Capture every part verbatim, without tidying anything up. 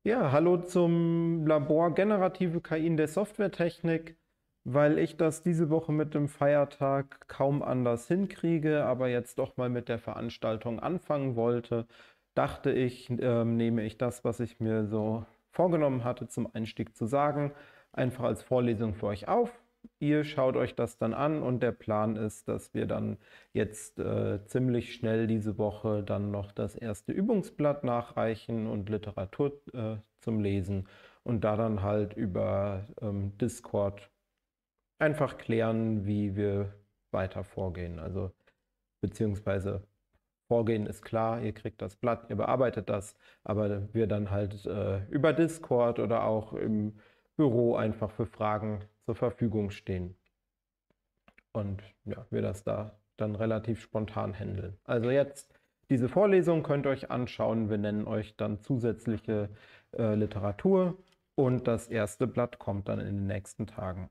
Ja, hallo zum Labor Generative K I in der Softwaretechnik. Weil ich das diese Woche mit dem Feiertag kaum anders hinkriege, aber jetzt doch mal mit der Veranstaltung anfangen wollte, dachte ich, ähm, nehme ich das, was ich mir so vorgenommen hatte, zum Einstieg zu sagen, einfach als Vorlesung für euch auf. Ihr schaut euch das dann an und der Plan ist, dass wir dann jetzt äh, ziemlich schnell diese Woche dann noch das erste Übungsblatt nachreichen und Literatur äh, zum Lesen und da dann halt über ähm, Discord einfach klären, wie wir weiter vorgehen. Also beziehungsweise vorgehen ist klar, ihr kriegt das Blatt, ihr bearbeitet das, aber wir dann halt äh, über Discord oder auch im Büro einfach für Fragen zur Verfügung stehen und ja, wir das da dann relativ spontan handeln. Also jetzt diese Vorlesung könnt ihr euch anschauen. Wir nennen euch dann zusätzliche äh, Literatur und das erste Blatt kommt dann in den nächsten Tagen.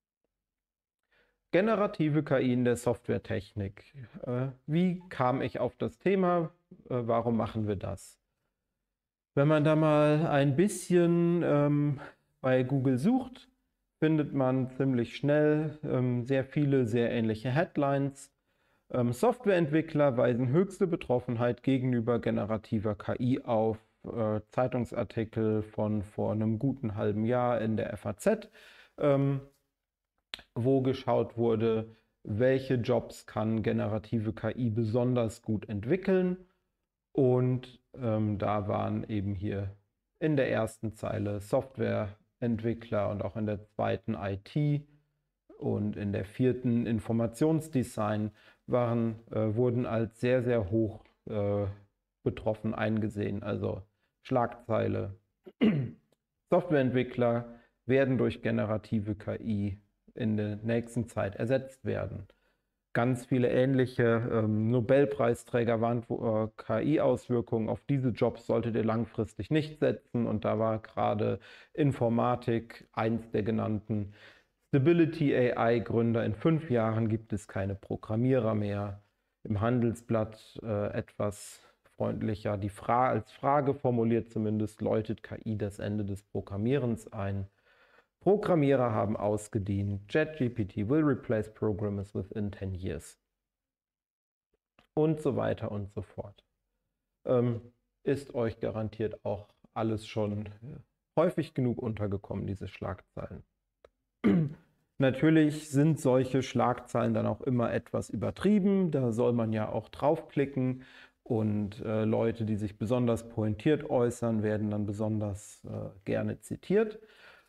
Generative K I in der Softwaretechnik. Äh, wie kam ich auf das Thema? Äh, warum machen wir das? Wenn man da mal ein bisschen ähm, bei Google sucht, findet man ziemlich schnell ähm, sehr viele sehr ähnliche Headlines. Ähm, Softwareentwickler weisen höchste Betroffenheit gegenüber generativer K I auf. Äh, Zeitungsartikel von vor einem guten halben Jahr in der F A Z. Ähm, wo geschaut wurde, welche Jobs kann generative K I besonders gut entwickeln. Und ähm, da waren eben hier in der ersten Zeile Softwareentwickler und auch in der zweiten I T und in der vierten Informationsdesign waren, äh, wurden als sehr, sehr hoch äh, betroffen eingesehen. Also Schlagzeile. Softwareentwickler werden durch generative K I in der nächsten Zeit ersetzt werden. Ganz viele ähnliche ähm, Nobelpreisträger waren, äh, K I-Auswirkungen auf diese Jobs solltet ihr langfristig nicht setzen. Und da war gerade Informatik eins der genannten. Stability A I-Gründer, in fünf Jahren gibt es keine Programmierer mehr. Im Handelsblatt äh, etwas freundlicher, die Fra als Frage formuliert zumindest, läutet K I das Ende des Programmierens ein. Programmierer haben ausgedient. ChatGPT will replace programmers within ten years. Und so weiter und so fort. Ähm, ist euch garantiert auch alles schon häufig genug untergekommen, diese Schlagzeilen. Natürlich sind solche Schlagzeilen dann auch immer etwas übertrieben. Da soll man ja auch draufklicken. Und äh, Leute, die sich besonders pointiert äußern, werden dann besonders äh, gerne zitiert.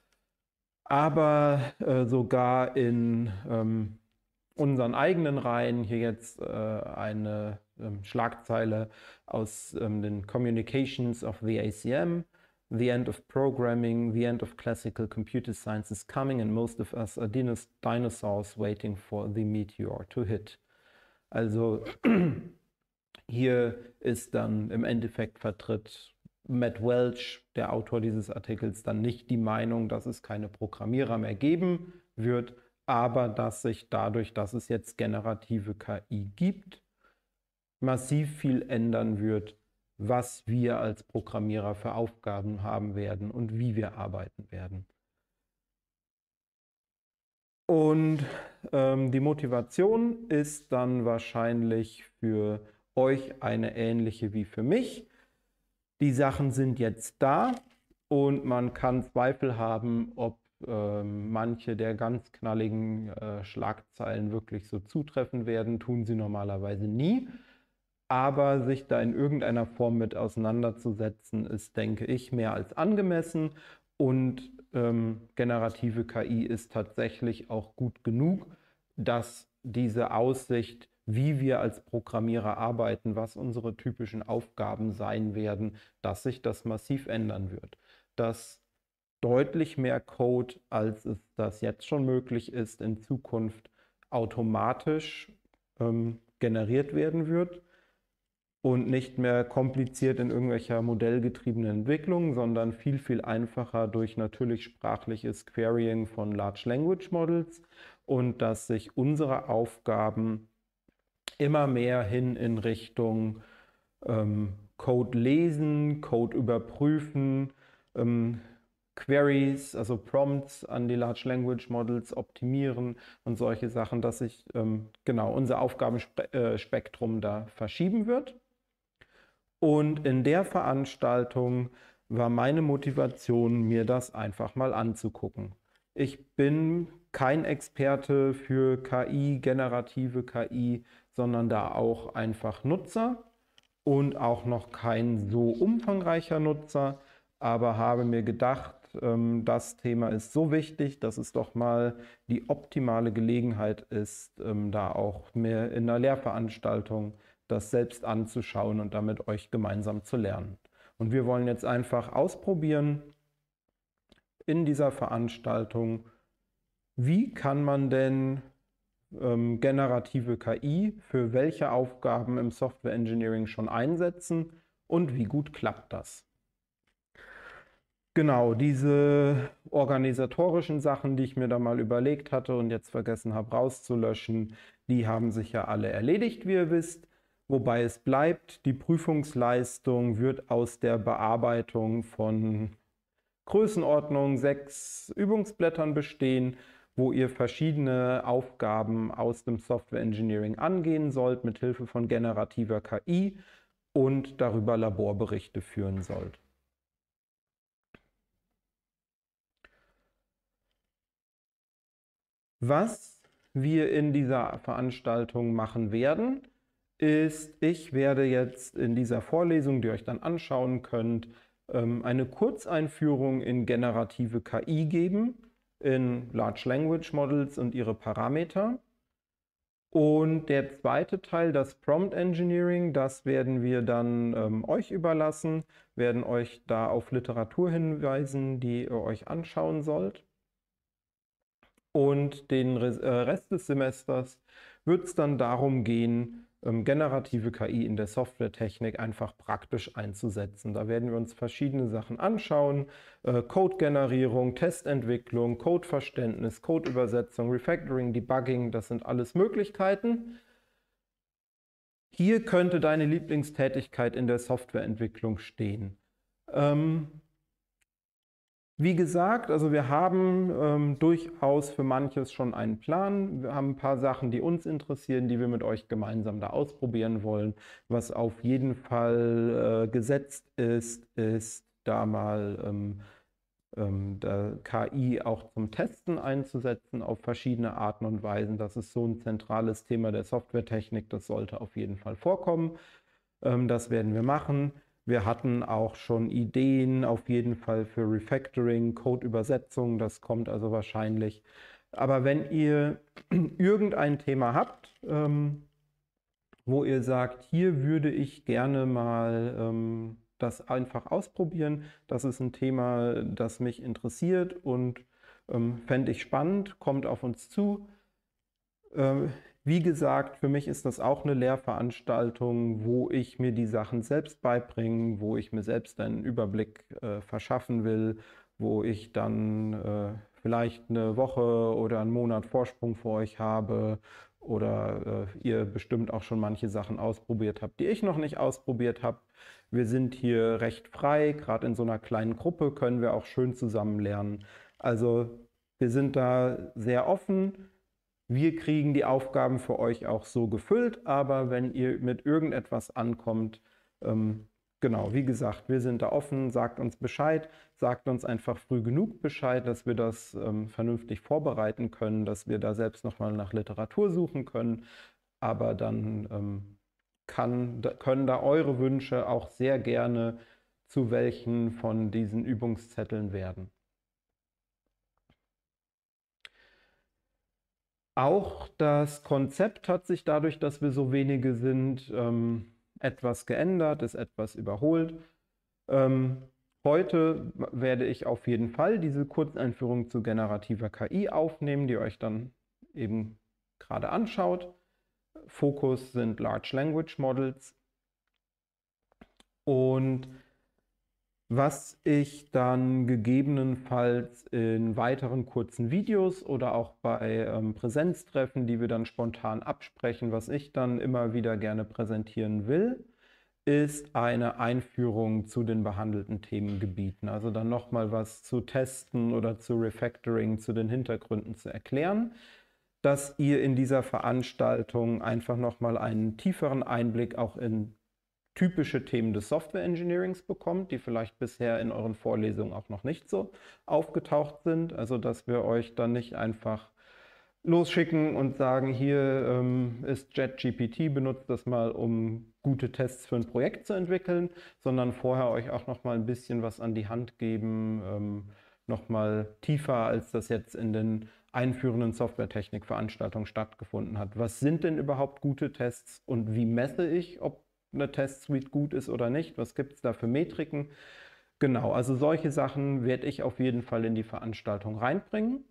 Aber äh, sogar in ähm, unseren eigenen Reihen, hier jetzt äh, eine ähm, Schlagzeile aus ähm, den Communications of the A C M. The end of programming, the end of classical computer science is coming and most of us are dinos dinosaurs waiting for the meteor to hit. Also hier ist dann im Endeffekt vertritt Matt Welch, der Autor dieses Artikels, dann nicht die Meinung, dass es keine Programmierer mehr geben wird, aber dass sich dadurch, dass es jetzt generative K I gibt, massiv viel ändern wird, was wir als Programmierer für Aufgaben haben werden und wie wir arbeiten werden. Und ähm, die Motivation ist dann wahrscheinlich für euch eine ähnliche wie für mich. Die Sachen sind jetzt da und man kann Zweifel haben, ob äh, manche der ganz knalligen äh, Schlagzeilen wirklich so zutreffen werden. Tun sie normalerweise nie. Aber sich da in irgendeiner Form mit auseinanderzusetzen, ist, denke ich, mehr als angemessen. Und ähm, generative K I ist tatsächlich auch gut genug, dass diese Aussicht, wie wir als Programmierer arbeiten, was unsere typischen Aufgaben sein werden, dass sich das massiv ändern wird. Dass deutlich mehr Code, als es das jetzt schon möglich ist, in Zukunft automatisch ähm, generiert werden wird und nicht mehr kompliziert in irgendwelcher modellgetriebenen Entwicklung, sondern viel, viel einfacher durch natürlich sprachliches Querying von Large Language Models und dass sich unsere Aufgaben immer mehr hin in Richtung ähm, Code lesen, Code überprüfen, ähm, Queries, also Prompts an die Large Language Models optimieren und solche Sachen, dass sich ähm, genau unser Aufgabenspektrum da verschieben wird. Und in der Veranstaltung war meine Motivation, mir das einfach mal anzugucken. Ich bin kein Experte für K I, generative K I, sondern da auch einfach Nutzer und auch noch kein so umfangreicher Nutzer, aber habe mir gedacht, das Thema ist so wichtig, dass es doch mal die optimale Gelegenheit ist, da auch mehr in einer Lehrveranstaltung das selbst anzuschauen und damit euch gemeinsam zu lernen. Und wir wollen jetzt einfach ausprobieren in dieser Veranstaltung, wie kann man denn ähm, generative K I für welche Aufgaben im Software Engineering schon einsetzen und wie gut klappt das? Genau, diese organisatorischen Sachen, die ich mir da mal überlegt hatte und jetzt vergessen habe rauszulöschen, die haben sich ja alle erledigt, wie ihr wisst. Wobei es bleibt, die Prüfungsleistung wird aus der Bearbeitung von Größenordnung sechs Übungsblättern bestehen, wo ihr verschiedene Aufgaben aus dem Software Engineering angehen sollt, mit Hilfe von generativer K I und darüber Laborberichte führen sollt. Was wir in dieser Veranstaltung machen werden, ist, ich werde jetzt in dieser Vorlesung, die ihr euch dann anschauen könnt, eine Kurzeinführung in generative K I geben, in Large Language Models und ihre Parameter. Und der zweite Teil, das Prompt Engineering, das werden wir dann ähm, euch überlassen, werden euch da auf Literatur hinweisen, die ihr euch anschauen sollt. Und den Rest des Semesters wird es dann darum gehen, generative K I in der Softwaretechnik einfach praktisch einzusetzen. Da werden wir uns verschiedene Sachen anschauen. Code-Generierung, Testentwicklung, Codeverständnis, Codeübersetzung, Refactoring, Debugging, das sind alles Möglichkeiten. Hier könnte deine Lieblingstätigkeit in der Softwareentwicklung stehen. Ähm, Wie gesagt, also wir haben ähm, durchaus für manches schon einen Plan. Wir haben ein paar Sachen, die uns interessieren, die wir mit euch gemeinsam da ausprobieren wollen. Was auf jeden Fall äh, gesetzt ist, ist da mal ähm, ähm, der K I auch zum Testen einzusetzen auf verschiedene Arten und Weisen. Das ist so ein zentrales Thema der Softwaretechnik. Das sollte auf jeden Fall vorkommen. Ähm, das werden wir machen. Wir hatten auch schon Ideen auf jeden Fall für Refactoring, Codeübersetzung, das kommt also wahrscheinlich. Aber wenn ihr irgendein Thema habt, ähm, wo ihr sagt, hier würde ich gerne mal ähm, das einfach ausprobieren, das ist ein Thema, das mich interessiert und ähm, fände ich spannend, kommt auf uns zu. Ähm, Wie gesagt, für mich ist das auch eine Lehrveranstaltung, wo ich mir die Sachen selbst beibringe, wo ich mir selbst einen Überblick äh, verschaffen will, wo ich dann äh, vielleicht eine Woche oder einen Monat Vorsprung vor euch habe oder äh, ihr bestimmt auch schon manche Sachen ausprobiert habt, die ich noch nicht ausprobiert habe. Wir sind hier recht frei, gerade in so einer kleinen Gruppe können wir auch schön zusammen lernen. Also wir sind da sehr offen. Wir kriegen die Aufgaben für euch auch so gefüllt, aber wenn ihr mit irgendetwas ankommt, ähm, genau, wie gesagt, wir sind da offen, sagt uns Bescheid, sagt uns einfach früh genug Bescheid, dass wir das ähm, vernünftig vorbereiten können, dass wir da selbst nochmal nach Literatur suchen können, aber dann ähm, kann, können da eure Wünsche auch sehr gerne zu welchen von diesen Übungszetteln werden. Auch das Konzept hat sich dadurch, dass wir so wenige sind, ähm, etwas geändert, ist etwas überholt. Ähm, heute werde ich auf jeden Fall diese Kurzeinführung zu generativer K I aufnehmen, die ihr euch dann eben gerade anschaut. Fokus sind Large Language Models. Und was ich dann gegebenenfalls in weiteren kurzen Videos oder auch bei ähm, Präsenztreffen, die wir dann spontan absprechen, was ich dann immer wieder gerne präsentieren will, ist eine Einführung zu den behandelten Themengebieten. Also dann nochmal was zu testen oder zu Refactoring, zu den Hintergründen zu erklären, dass ihr in dieser Veranstaltung einfach nochmal einen tieferen Einblick auch in typische Themen des Software Engineerings bekommt, die vielleicht bisher in euren Vorlesungen auch noch nicht so aufgetaucht sind. Also dass wir euch dann nicht einfach losschicken und sagen, hier ähm, ist ChatGPT, benutzt das mal, um gute Tests für ein Projekt zu entwickeln, sondern vorher euch auch noch mal ein bisschen was an die Hand geben, ähm, noch mal tiefer, als das jetzt in den einführenden Softwaretechnik-Veranstaltungen stattgefunden hat. Was sind denn überhaupt gute Tests und wie messe ich, ob eine Testsuite gut ist oder nicht? Was gibt es da für Metriken? Genau, also solche Sachen werde ich auf jeden Fall in die Veranstaltung reinbringen.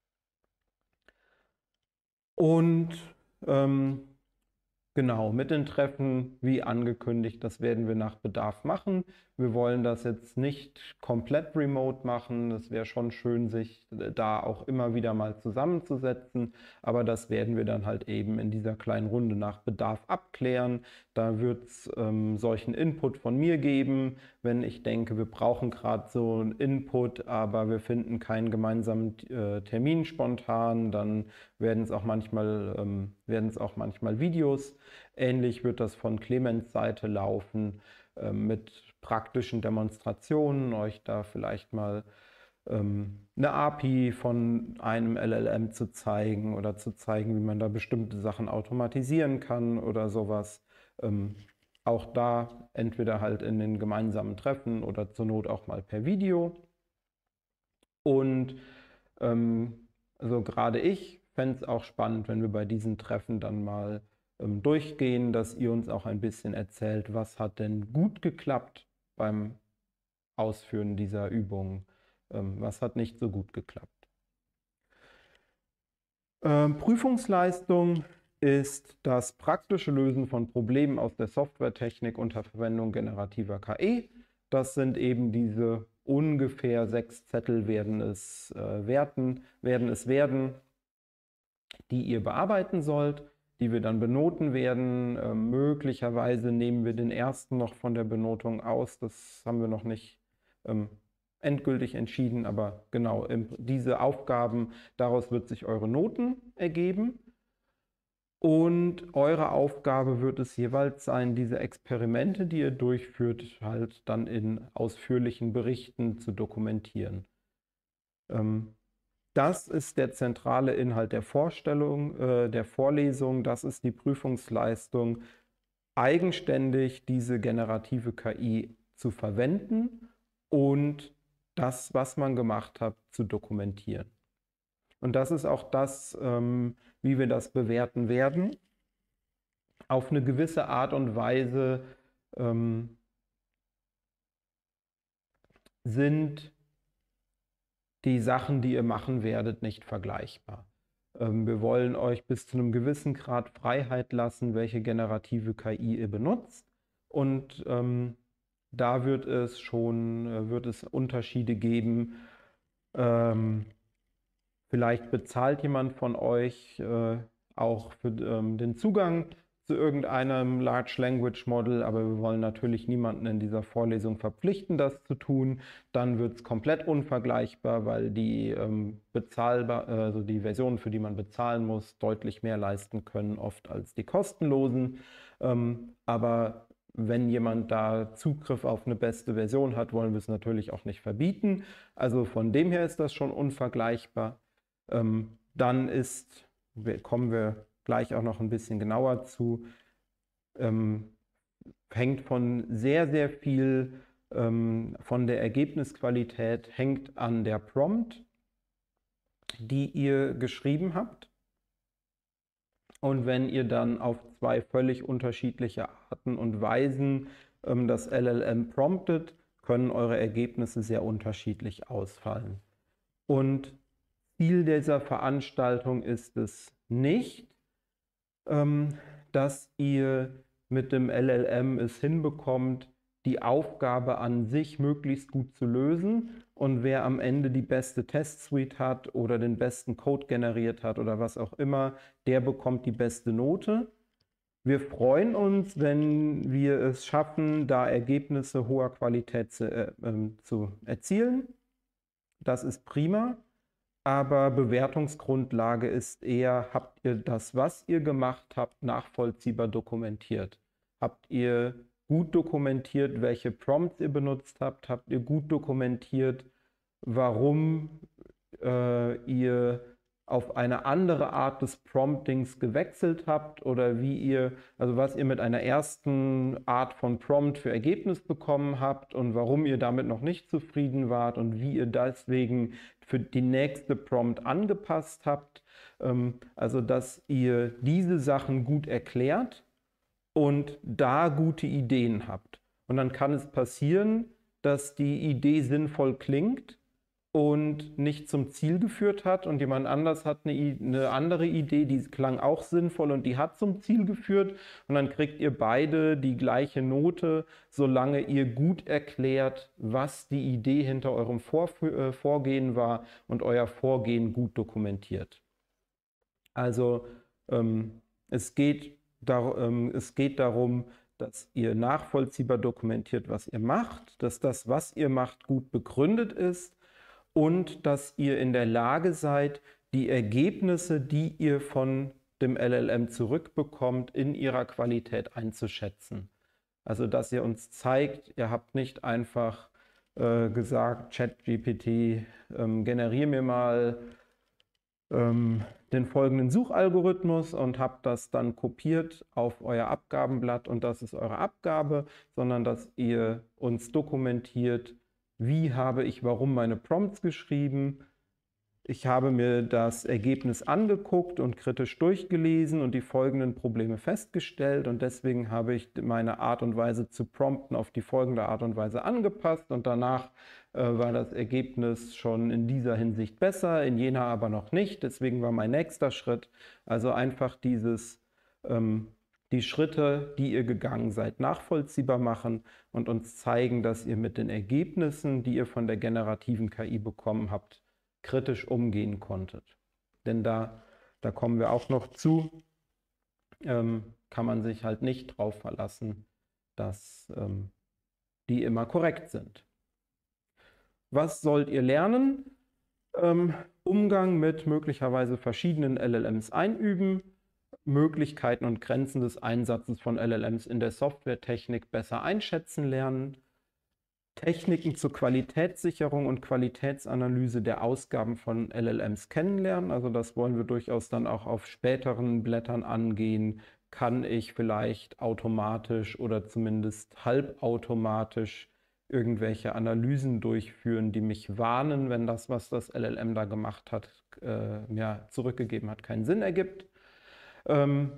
Und ähm, genau, mit den Treffen, wie angekündigt, das werden wir nach Bedarf machen. Wir wollen das jetzt nicht komplett remote machen. Es wäre schon schön, sich da auch immer wieder mal zusammenzusetzen. Aber das werden wir dann halt eben in dieser kleinen Runde nach Bedarf abklären. Da wird es ähm, solchen Input von mir geben, wenn ich denke, wir brauchen gerade so einen Input, aber wir finden keinen gemeinsamen äh, Termin spontan. Dann werden es auch manchmal, ähm, werden es auch manchmal Videos. Ähnlich wird das von Clemens Seite laufen, äh, mit praktischen Demonstrationen, euch da vielleicht mal ähm, eine A P I von einem L L M zu zeigen oder zu zeigen, wie man da bestimmte Sachen automatisieren kann oder sowas. Ähm, auch da entweder halt in den gemeinsamen Treffen oder zur Not auch mal per Video. Und ähm, also gerade ich fände es auch spannend, wenn wir bei diesen Treffen dann mal ähm, durchgehen, dass ihr uns auch ein bisschen erzählt, was hat denn gut geklappt beim Ausführen dieser Übung, ähm, was hat nicht so gut geklappt. Ähm, Prüfungsleistung ist das praktische Lösen von Problemen aus der Softwaretechnik unter Verwendung generativer K I. Das sind eben diese ungefähr sechs Zettel werden es, äh, werten, werden es werden, die ihr bearbeiten sollt, die wir dann benoten werden. Äh, möglicherweise nehmen wir den ersten noch von der Benotung aus. Das haben wir noch nicht ähm, endgültig entschieden, aber genau, diese Aufgaben, daraus wird sich eure Noten ergeben. Und eure Aufgabe wird es jeweils sein, diese Experimente, die ihr durchführt, halt dann in ausführlichen Berichten zu dokumentieren. Ähm, das ist der zentrale Inhalt der Vorstellung, äh, der Vorlesung. Das ist die Prüfungsleistung, eigenständig diese generative K I zu verwenden und das, was man gemacht hat, zu dokumentieren. Und das ist auch das, ähm, wie wir das bewerten werden. Auf eine gewisse Art und Weise ähm, sind die Sachen, die ihr machen werdet, nicht vergleichbar. Ähm, wir wollen euch bis zu einem gewissen Grad Freiheit lassen, welche generative K I ihr benutzt. Und ähm, da wird es schon, äh, wird es Unterschiede geben. Ähm, vielleicht bezahlt jemand von euch äh, auch für ähm, den Zugang zu irgendeinem Large Language Model, aber wir wollen natürlich niemanden in dieser Vorlesung verpflichten, das zu tun. Dann wird es komplett unvergleichbar, weil die ähm, bezahlbar, also die Versionen, für die man bezahlen muss, deutlich mehr leisten können, oft als die kostenlosen. Ähm, aber wenn jemand da Zugriff auf eine beste Version hat, wollen wir es natürlich auch nicht verbieten. Also von dem her ist das schon unvergleichbar. Ähm, dann ist, kommen wir gleich auch noch ein bisschen genauer zu, ähm, hängt von sehr, sehr viel ähm, von der Ergebnisqualität, hängt an der Prompt, die ihr geschrieben habt. Und wenn ihr dann auf zwei völlig unterschiedliche Arten und Weisen ähm, das L L M promptet, können eure Ergebnisse sehr unterschiedlich ausfallen. Und Ziel dieser Veranstaltung ist es nicht, ähm, dass ihr mit dem L L M es hinbekommt, die Aufgabe an sich möglichst gut zu lösen und wer am Ende die beste Testsuite hat oder den besten Code generiert hat oder was auch immer, der bekommt die beste Note. Wir freuen uns, wenn wir es schaffen, da Ergebnisse hoher Qualität zu, äh, äh, zu erzielen. Das ist prima. Aber Bewertungsgrundlage ist eher, habt ihr das, was ihr gemacht habt, nachvollziehbar dokumentiert? Habt ihr gut dokumentiert, welche Prompts ihr benutzt habt? Habt ihr gut dokumentiert, warum äh, ihr auf eine andere Art des Promptings gewechselt habt oder wie ihr, also was ihr mit einer ersten Art von Prompt für Ergebnis bekommen habt und warum ihr damit noch nicht zufrieden wart und wie ihr deswegen für die nächste Prompt angepasst habt. Also dass ihr diese Sachen gut erklärt und da gute Ideen habt. Und dann kann es passieren, dass die Idee sinnvoll klingt und nicht zum Ziel geführt hat und jemand anders hat eine, eine andere Idee, die klang auch sinnvoll und die hat zum Ziel geführt und dann kriegt ihr beide die gleiche Note, solange ihr gut erklärt, was die Idee hinter eurem Vor äh, Vorgehen war und euer Vorgehen gut dokumentiert. Also ähm, es geht, dar ähm, es geht darum, dass ihr nachvollziehbar dokumentiert, was ihr macht, dass das, was ihr macht, gut begründet ist und dass ihr in der Lage seid, die Ergebnisse, die ihr von dem L L M zurückbekommt, in ihrer Qualität einzuschätzen. Also dass ihr uns zeigt, ihr habt nicht einfach äh, gesagt, ChatGPT, ähm, generiere mir mal ähm, den folgenden Suchalgorithmus und habt das dann kopiert auf euer Abgabenblatt und das ist eure Abgabe, sondern dass ihr uns dokumentiert, wie habe ich warum meine Prompts geschrieben. Ich habe mir das Ergebnis angeguckt und kritisch durchgelesen und die folgenden Probleme festgestellt und deswegen habe ich meine Art und Weise zu prompten auf die folgende Art und Weise angepasst und danach äh, war das Ergebnis schon in dieser Hinsicht besser, in jener aber noch nicht. Deswegen war mein nächster Schritt also einfach dieses ähm, die Schritte, die ihr gegangen seid, nachvollziehbar machen und uns zeigen, dass ihr mit den Ergebnissen, die ihr von der generativen K I bekommen habt, kritisch umgehen konntet. Denn da, da kommen wir auch noch zu, ähm, kann man sich halt nicht drauf verlassen, dass ähm, die immer korrekt sind. Was sollt ihr lernen? Ähm, Umgang mit möglicherweise verschiedenen L L Ms einüben, Möglichkeiten und Grenzen des Einsatzes von L L Ms in der Softwaretechnik besser einschätzen lernen, Techniken zur Qualitätssicherung und Qualitätsanalyse der Ausgaben von L L Ms kennenlernen. Also das wollen wir durchaus dann auch auf späteren Blättern angehen. Kann ich vielleicht automatisch oder zumindest halbautomatisch irgendwelche Analysen durchführen, die mich warnen, wenn das, was das L L M da gemacht hat, äh, ja, zurückgegeben hat, keinen Sinn ergibt. Ähm,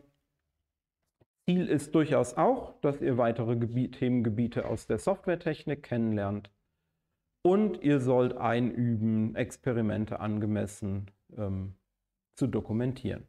Ziel ist durchaus auch, dass ihr weitere Gebiet, Themengebiete aus der Softwaretechnik kennenlernt und ihr sollt einüben, Experimente angemessen ähm, zu dokumentieren.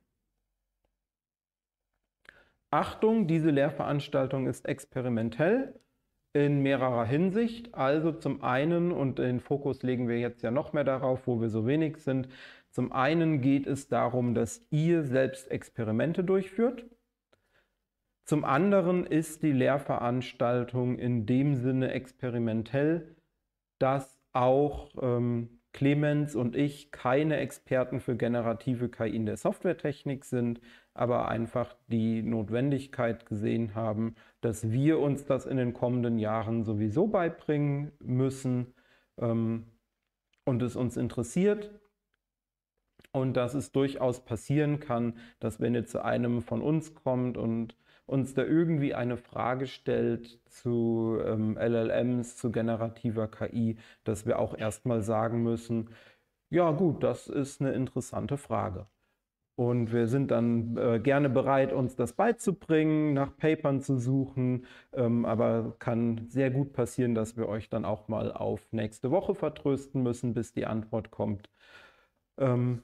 Achtung, diese Lehrveranstaltung ist experimentell in mehrerer Hinsicht. Also zum einen, und den Fokus legen wir jetzt ja noch mehr darauf, wo wir so wenig sind, zum einen geht es darum, dass ihr selbst Experimente durchführt. Zum anderen ist die Lehrveranstaltung in dem Sinne experimentell, dass auch ähm, Clemens und ich keine Experten für generative K I in der Softwaretechnik sind, aber einfach die Notwendigkeit gesehen haben, dass wir uns das in den kommenden Jahren sowieso beibringen müssen ähm, und es uns interessiert. Und dass es durchaus passieren kann, dass wenn ihr zu einem von uns kommt und uns da irgendwie eine Frage stellt zu ähm, L L Ms, zu generativer K I, dass wir auch erstmal sagen müssen, ja gut, das ist eine interessante Frage. Und wir sind dann äh, gerne bereit, uns das beizubringen, nach Papern zu suchen, ähm, aber kann sehr gut passieren, dass wir euch dann auch mal auf nächste Woche vertrösten müssen, bis die Antwort kommt. Ähm,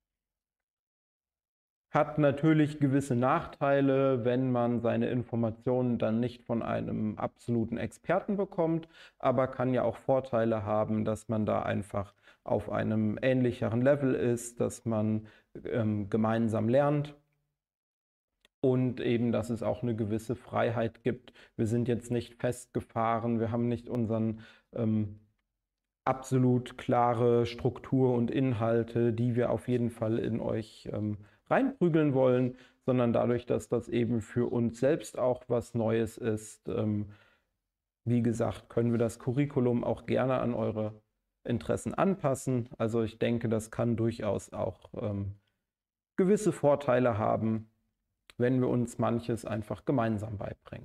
Hat natürlich gewisse Nachteile, wenn man seine Informationen dann nicht von einem absoluten Experten bekommt, aber kann ja auch Vorteile haben, dass man da einfach auf einem ähnlicheren Level ist, dass man ähm, gemeinsam lernt. und eben, dass es auch eine gewisse Freiheit gibt. Wir sind jetzt nicht festgefahren, wir haben nicht unseren ähm, absolut klare Struktur und Inhalte, die wir auf jeden Fall in euch ähm, reinprügeln wollen, sondern dadurch, dass das eben für uns selbst auch was Neues ist, ähm, wie gesagt, können wir das Curriculum auch gerne an eure Interessen anpassen. Also ich denke, das kann durchaus auch ähm, gewisse Vorteile haben, wenn wir uns manches einfach gemeinsam beibringen.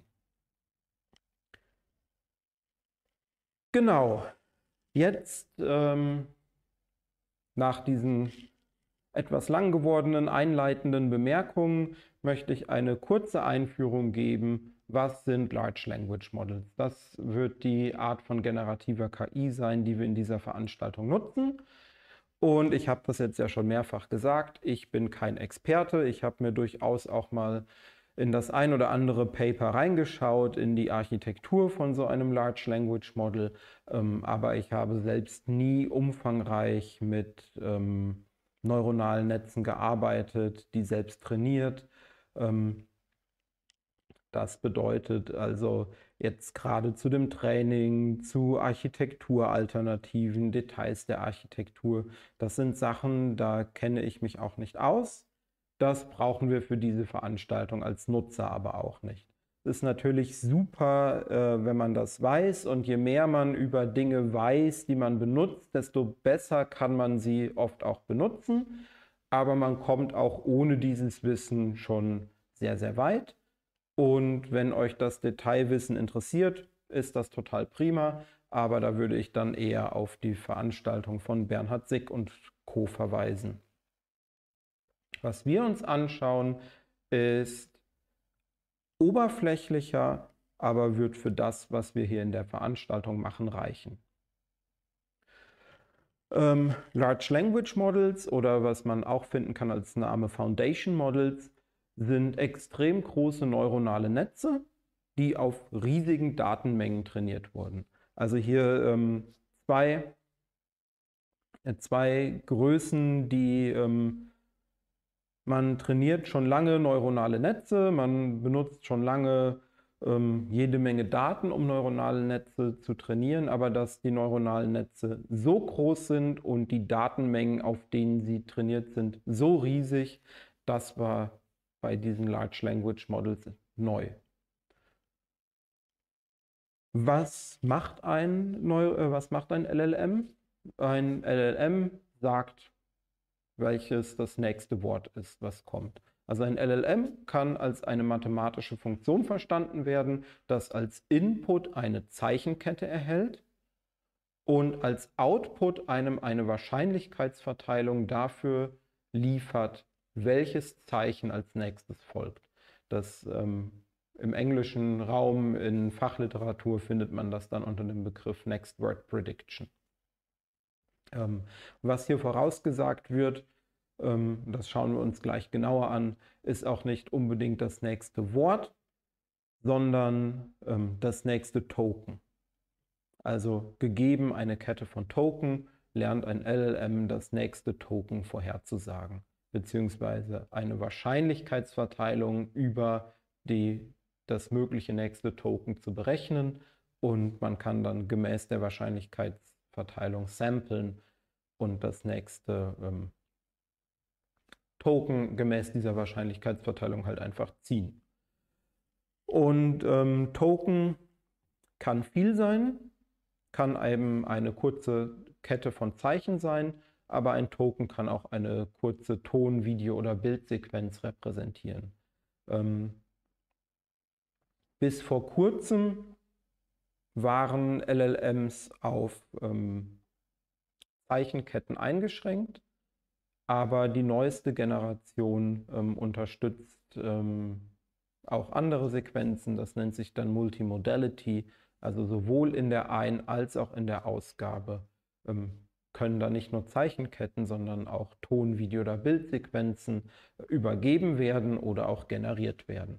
Genau, jetzt ähm, nach diesen etwas lang gewordenen einleitenden Bemerkungen möchte ich eine kurze Einführung geben. Was sind Large Language Models? Das wird die Art von generativer K I sein, die wir in dieser Veranstaltung nutzen. Und ich habe das jetzt ja schon mehrfach gesagt, ich bin kein Experte. Ich habe mir durchaus auch mal in das ein oder andere Paper reingeschaut, in die Architektur von so einem Large Language Model. Ähm, aber ich habe selbst nie umfangreich mit ähm, neuronalen Netzen gearbeitet, die selbst trainiert. Ähm, das bedeutet also jetzt gerade zu dem Training, zu Architekturalternativen, Details der Architektur. Das sind Sachen, da kenne ich mich auch nicht aus. Das brauchen wir für diese Veranstaltung als Nutzer aber auch nicht. Es ist natürlich super, äh, wenn man das weiß, und je mehr man über Dinge weiß, die man benutzt, desto besser kann man sie oft auch benutzen. Aber man kommt auch ohne dieses Wissen schon sehr, sehr weit. Und wenn euch das Detailwissen interessiert, ist das total prima. Aber da würde ich dann eher auf die Veranstaltung von Bernhard Sick und Co. verweisen. Was wir uns anschauen, ist oberflächlicher, aber wird für das, was wir hier in der Veranstaltung machen, reichen. Ähm, Large Language Models, oder was man auch finden kann als Name Foundation Models, sind extrem große neuronale Netze, die auf riesigen Datenmengen trainiert wurden. Also hier ähm, zwei, äh, zwei Größen, die ähm, man trainiert schon lange neuronale Netze, man benutzt schon lange ähm, jede Menge Daten, um neuronale Netze zu trainieren, aber dass die neuronalen Netze so groß sind und die Datenmengen, auf denen sie trainiert sind, so riesig, das war bei diesen Large Language Models neu. Was macht ein, Neu äh, was macht ein L L M? Ein L L M sagt, welches das nächste Wort ist, was kommt. Also ein L L M kann als eine mathematische Funktion verstanden werden, das als Input eine Zeichenkette erhält und als Output einem eine Wahrscheinlichkeitsverteilung dafür liefert, welches Zeichen als nächstes folgt. Das ähm, im englischen Raum, in Fachliteratur findet man das dann unter dem Begriff Next Word Prediction. Ähm, was hier vorausgesagt wird, ähm, das schauen wir uns gleich genauer an, ist auch nicht unbedingt das nächste Wort, sondern ähm, das nächste Token. Also gegeben eine Kette von Token, lernt ein L L M das nächste Token vorherzusagen, beziehungsweise eine Wahrscheinlichkeitsverteilung über die, das mögliche nächste Token zu berechnen, und man kann dann gemäß der Wahrscheinlichkeitsverteilung samplen und das nächste ähm, Token gemäß dieser Wahrscheinlichkeitsverteilung halt einfach ziehen. Und ähm, Token kann viel sein, kann eben eine kurze Kette von Zeichen sein, aber ein Token kann auch eine kurze Ton-, Video- oder Bildsequenz repräsentieren. Ähm, bis vor kurzem waren L L Ms auf ähm, Zeichenketten eingeschränkt, aber die neueste Generation ähm, unterstützt ähm, auch andere Sequenzen. Das nennt sich dann Multimodality. Also sowohl in der Ein- als auch in der Ausgabe ähm, können da nicht nur Zeichenketten, sondern auch Ton-, Video- oder Bildsequenzen übergeben werden oder auch generiert werden.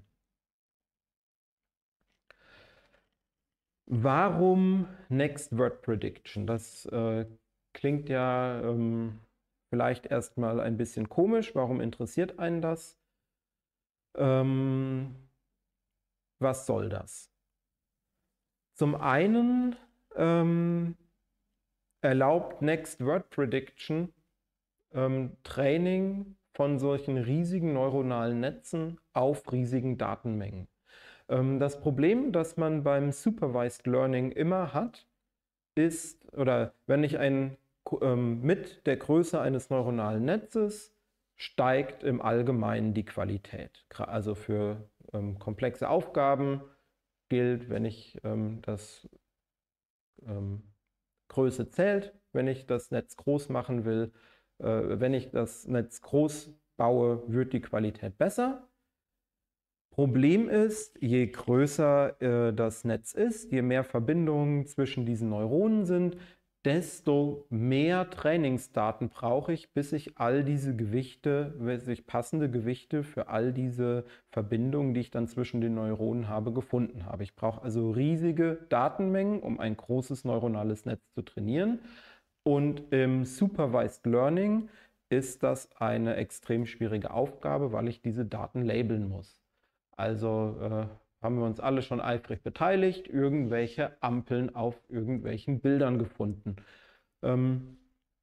Warum Next Word Prediction? Das äh, klingt ja ähm, vielleicht erstmal ein bisschen komisch. Warum interessiert einen das? Ähm, was soll das? Zum einen ähm, erlaubt Next Word Prediction ähm, Training von solchen riesigen neuronalen Netzen auf riesigen Datenmengen. Ähm, das Problem, das man beim Supervised Learning immer hat, ist, oder wenn ich ein ähm, mit der Größe eines neuronalen Netzes steigt im Allgemeinen die Qualität. Also für ähm, komplexe Aufgaben gilt, wenn ich ähm, das ähm, Größe zählt, wenn ich das Netz groß machen will, äh, wenn ich das Netz groß baue, wird die Qualität besser. Problem ist, je größer äh, das Netz ist, je mehr Verbindungen zwischen diesen Neuronen sind, desto mehr Trainingsdaten brauche ich, bis ich all diese Gewichte, bis ich passende Gewichte für all diese Verbindungen, die ich dann zwischen den Neuronen habe, gefunden habe. Ich brauche also riesige Datenmengen, um ein großes neuronales Netz zu trainieren. Und im Supervised Learning ist das eine extrem schwierige Aufgabe, weil ich diese Daten labeln muss. Also äh, haben wir uns alle schon eifrig beteiligt, irgendwelche Ampeln auf irgendwelchen Bildern gefunden. Ähm,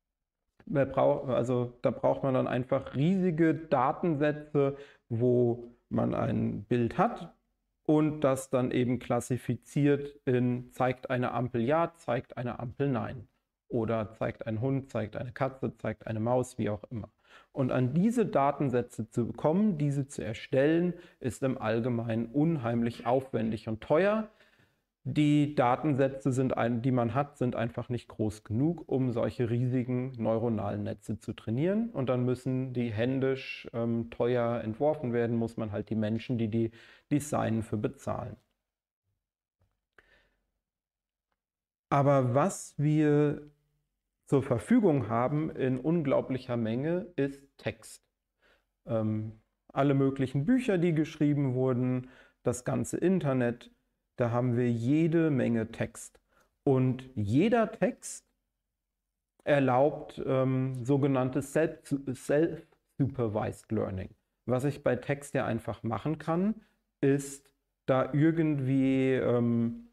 also da braucht man dann einfach riesige Datensätze, wo man ein Bild hat und das dann eben klassifiziert in zeigt eine Ampel ja, zeigt eine Ampel nein. Oder zeigt ein Hund, zeigt eine Katze, zeigt eine Maus, wie auch immer. Und an diese Datensätze zu bekommen, diese zu erstellen, ist im Allgemeinen unheimlich aufwendig und teuer. Die Datensätze, sind ein, die man hat, sind einfach nicht groß genug, um solche riesigen neuronalen Netze zu trainieren. Und dann müssen die händisch ähm, teuer entworfen werden, muss man halt die Menschen, die die designen, für bezahlen. Aber was wir zur Verfügung haben in unglaublicher Menge, ist Text. Ähm, alle möglichen Bücher, die geschrieben wurden, das ganze Internet, da haben wir jede Menge Text. Und jeder Text erlaubt ähm, sogenanntes Self-Supervised Learning. Was ich bei Text ja einfach machen kann, ist da irgendwie ähm,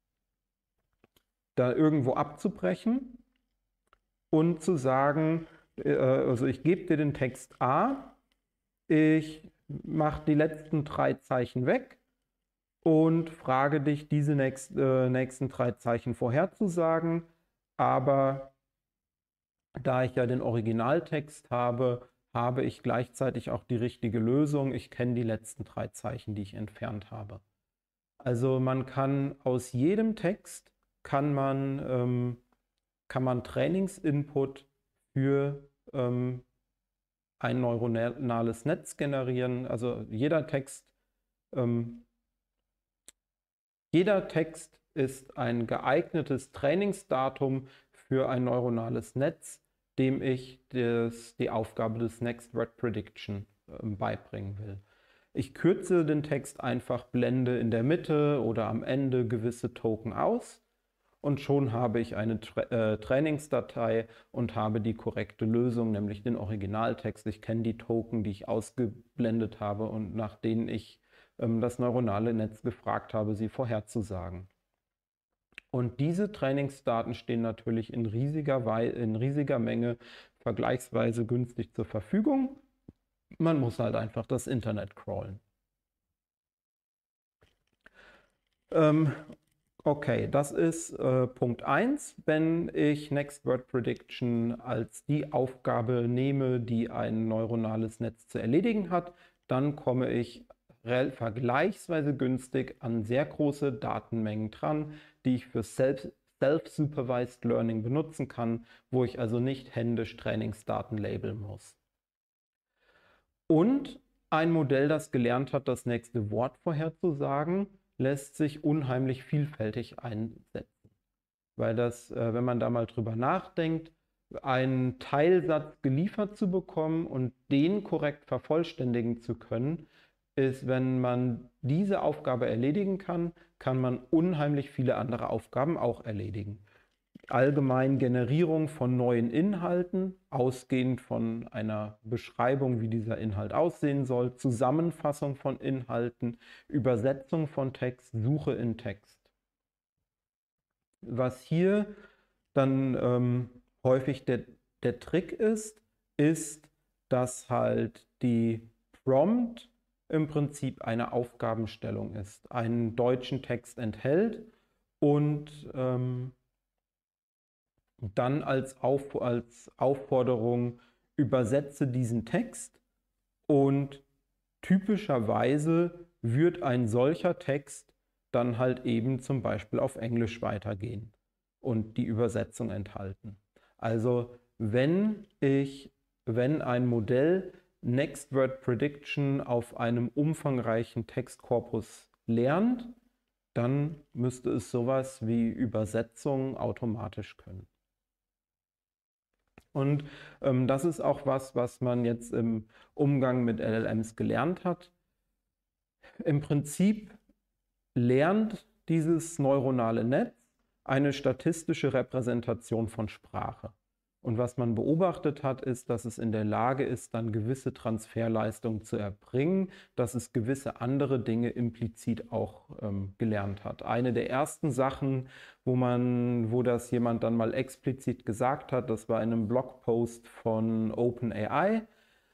da irgendwo abzubrechen und zu sagen, äh, also ich gebe dir den Text A, ich mache die letzten drei Zeichen weg und frage dich, diese nächst, äh, nächsten drei Zeichen vorherzusagen. Aber da ich ja den Originaltext habe, habe ich gleichzeitig auch die richtige Lösung. Ich kenne die letzten drei Zeichen, die ich entfernt habe. Also man kann aus jedem Text kann man, ähm, kann man Trainingsinput für ähm, ein neuronales Netz generieren. Also jeder Text, ähm, jeder Text ist ein geeignetes Trainingsdatum für ein neuronales Netz, dem ich das, die Aufgabe des Next Word Prediction äh, beibringen will. Ich kürze den Text einfach, blende in der Mitte oder am Ende gewisse Token aus und schon habe ich eine Tra äh, Trainingsdatei und habe die korrekte Lösung, nämlich den Originaltext. Ich kenne die Token, die ich ausgeblendet habe und nach denen ich ähm, das neuronale Netz gefragt habe, sie vorherzusagen. Und diese Trainingsdaten stehen natürlich in riesiger, Wei in riesiger Menge vergleichsweise günstig zur Verfügung. Man muss halt einfach das Internet crawlen. Ähm, Okay, das ist äh, Punkt eins. Wenn ich Next Word Prediction als die Aufgabe nehme, die ein neuronales Netz zu erledigen hat, dann komme ich vergleichsweise günstig an sehr große Datenmengen dran, die ich für Self-Supervised Learning benutzen kann, wo ich also nicht händisch Trainingsdaten labeln muss. Und ein Modell, das gelernt hat, das nächste Wort vorherzusagen, lässt sich unheimlich vielfältig einsetzen. Weil das, äh, wenn man da mal drüber nachdenkt, einen Teilsatz geliefert zu bekommen und den korrekt vervollständigen zu können, ist, wenn man diese Aufgabe erledigen kann, kann man unheimlich viele andere Aufgaben auch erledigen. allgemein Generierung von neuen Inhalten, ausgehend von einer Beschreibung, wie dieser Inhalt aussehen soll, Zusammenfassung von Inhalten, Übersetzung von Text, Suche in Text. Was hier dann ähm, häufig der, der Trick ist, ist, dass halt die Prompt im Prinzip eine Aufgabenstellung ist, einen deutschen Text enthält und ähm, dann als, Auf, als Aufforderung übersetze diesen Text, und typischerweise wird ein solcher Text dann halt eben zum Beispiel auf Englisch weitergehen und die Übersetzung enthalten. Also wenn ich, wenn ein Modell Next Word Prediction auf einem umfangreichen Textkorpus lernt, dann müsste es sowas wie Übersetzung automatisch können. Und ähm, das ist auch was, was man jetzt im Umgang mit L L Ms gelernt hat. Im Prinzip lernt dieses neuronale Netz eine statistische Repräsentation von Sprache. Und was man beobachtet hat, ist, dass es in der Lage ist, dann gewisse Transferleistungen zu erbringen, dass es gewisse andere Dinge implizit auch ähm, gelernt hat. Eine der ersten Sachen, wo man, wo das jemand dann mal explizit gesagt hat, das war in einem Blogpost von OpenAI.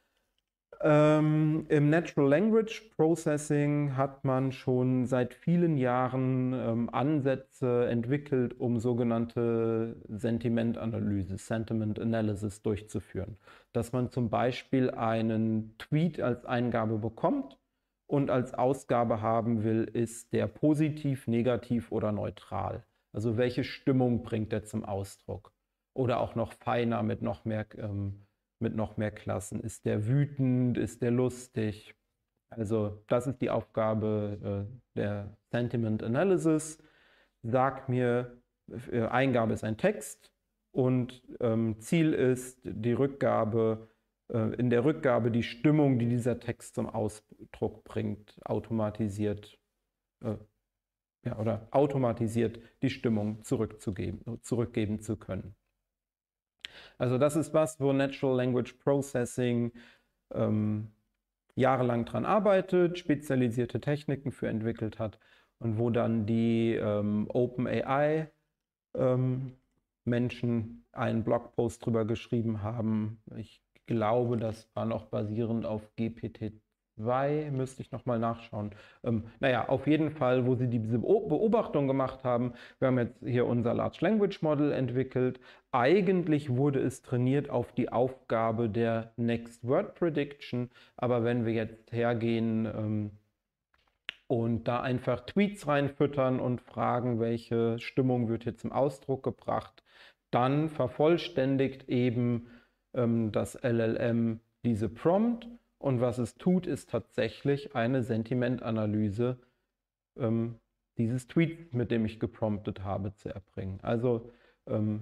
Ähm, Im Natural Language Processing hat man schon seit vielen Jahren ähm, Ansätze entwickelt, um sogenannte Sentimentanalyse, Sentiment Analysis durchzuführen. Dass man zum Beispiel einen Tweet als Eingabe bekommt und als Ausgabe haben will, ist der positiv, negativ oder neutral. Also welche Stimmung bringt er zum Ausdruck? Oder auch noch feiner mit noch mehr ähm, mit noch mehr Klassen. Ist der wütend? Ist der lustig? Also das ist die Aufgabe äh, der Sentiment Analysis. Sag mir, äh, Eingabe ist ein Text und ähm, Ziel ist die Rückgabe, äh, in der Rückgabe die Stimmung, die dieser Text zum Ausdruck bringt, automatisiert äh, ja, oder automatisiert die Stimmung zurückzugeben, zurückgeben zu können. Also das ist was, wo Natural Language Processing ähm, jahrelang dran arbeitet, spezialisierte Techniken für entwickelt hat und wo dann die ähm, OpenAI ähm, Menschen einen Blogpost drüber geschrieben haben. Ich glaube, das war noch basierend auf G P T zwei, müsste ich nochmal nachschauen. Ähm, naja, auf jeden Fall, wo sie diese Beobachtung gemacht haben, wir haben jetzt hier unser Large Language Model entwickelt. Eigentlich wurde es trainiert auf die Aufgabe der Next Word Prediction, aber wenn wir jetzt hergehen ähm, und da einfach Tweets reinfüttern und fragen, welche Stimmung wird hier zum Ausdruck gebracht, dann vervollständigt eben ähm, das L L M diese Prompt. Und was es tut, ist tatsächlich eine Sentimentanalyse ähm, dieses Tweets, mit dem ich gepromptet habe, zu erbringen. Also ähm,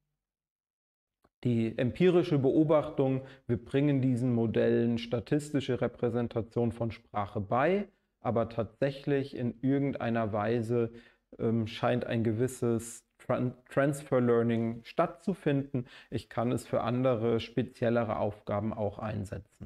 die empirische Beobachtung, wir bringen diesen Modellen statistische Repräsentation von Sprache bei, aber tatsächlich in irgendeiner Weise ähm, scheint ein gewisses Tran- Transfer Learning stattzufinden. Ich kann es für andere, speziellere Aufgaben auch einsetzen.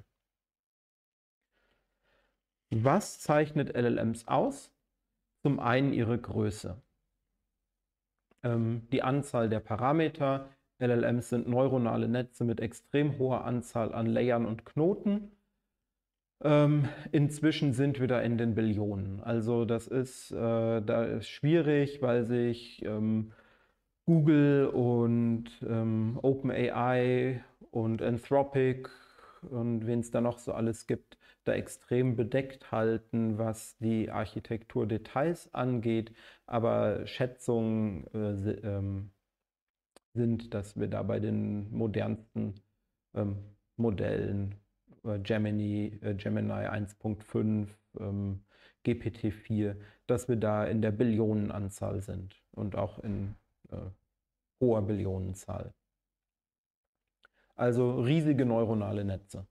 Was zeichnet L L Ms aus? Zum einen ihre Größe. Ähm, die Anzahl der Parameter. L L Ms sind neuronale Netze mit extrem hoher Anzahl an Layern und Knoten. Ähm, inzwischen sind wir da in den Billionen. Also das ist, äh, da ist schwierig, weil sich ähm, Google und ähm, OpenAI und Anthropic und wen es da noch so alles gibt, da extrem bedeckt halten, was die Architekturdetails angeht. Aber Schätzungen äh, ähm, sind, dass wir da bei den modernsten ähm, Modellen, äh, Gemini, äh, Gemini eins Punkt fünf, ähm, G P T vier, dass wir da in der Billionenanzahl sind und auch in äh, hoher Billionenzahl. Also riesige neuronale Netze.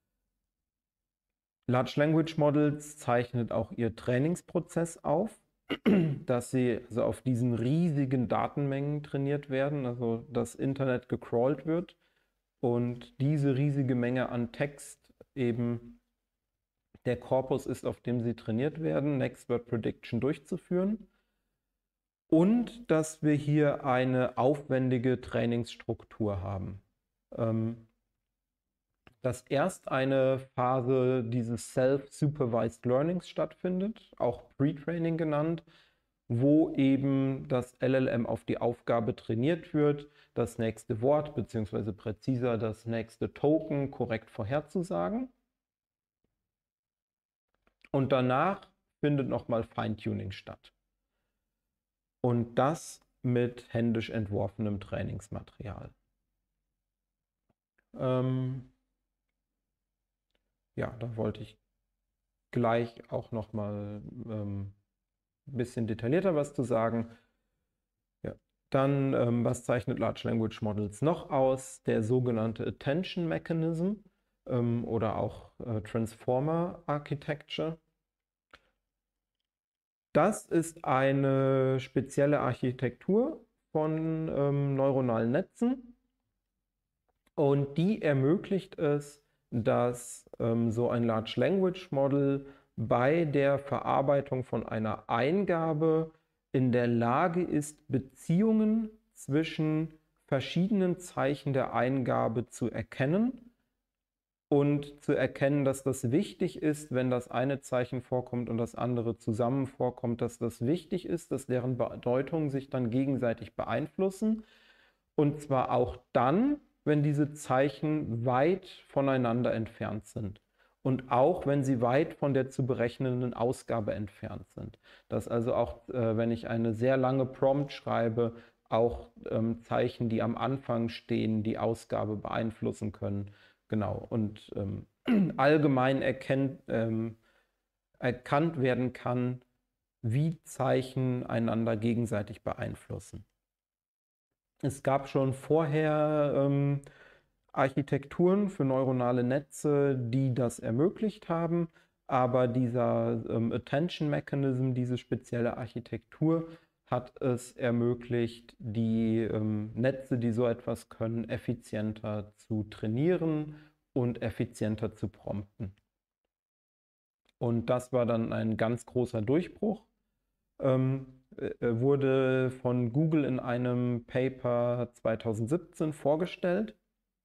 Large Language Models zeichnet auch ihr Trainingsprozess auf. dass sie also auf diesen riesigen Datenmengen trainiert werden, also das Internet gecrawlt wird und diese riesige Menge an Text eben der Korpus ist, auf dem sie trainiert werden, Next Word Prediction durchzuführen. Und dass wir hier eine aufwendige Trainingsstruktur haben. Ähm, dass erst eine Phase dieses Self-Supervised Learnings stattfindet, auch Pre-Training genannt, wo eben das L L M auf die Aufgabe trainiert wird, das nächste Wort bzw. präziser das nächste Token korrekt vorherzusagen. Und danach findet nochmal Feintuning statt. Und das mit händisch entworfenem Trainingsmaterial. Ähm, ja, da wollte ich gleich auch nochmal ähm, ein bisschen detaillierter was zu sagen. Ja. Dann, ähm, was zeichnet Large Language Models noch aus? Der sogenannte Attention Mechanism ähm, oder auch äh, Transformer Architecture. Das ist eine spezielle Architektur von ähm, neuronalen Netzen und die ermöglicht es, dass ähm, so ein Large Language Model bei der Verarbeitung von einer Eingabe in der Lage ist, Beziehungen zwischen verschiedenen Zeichen der Eingabe zu erkennen und zu erkennen, dass das wichtig ist, wenn das eine Zeichen vorkommt und das andere zusammen vorkommt, dass das wichtig ist, dass deren Bedeutungen sich dann gegenseitig beeinflussen. Und zwar auch dann, wenn diese Zeichen weit voneinander entfernt sind. Und auch, wenn sie weit von der zu berechnenden Ausgabe entfernt sind. Dass also auch, äh, wenn ich eine sehr lange Prompt schreibe, auch ähm, Zeichen, die am Anfang stehen, die Ausgabe beeinflussen können. Genau, und ähm, allgemein erkennt, ähm, erkannt werden kann, wie Zeichen einander gegenseitig beeinflussen. Es gab schon vorher ähm, Architekturen für neuronale Netze, die das ermöglicht haben, aber dieser ähm, Attention Mechanism, diese spezielle Architektur, hat es ermöglicht, die ähm, Netze, die so etwas können, effizienter zu trainieren und effizienter zu prompten. Und das war dann ein ganz großer Durchbruch. Ähm, äh, wurde von Google in einem Paper zweitausendsiebzehn vorgestellt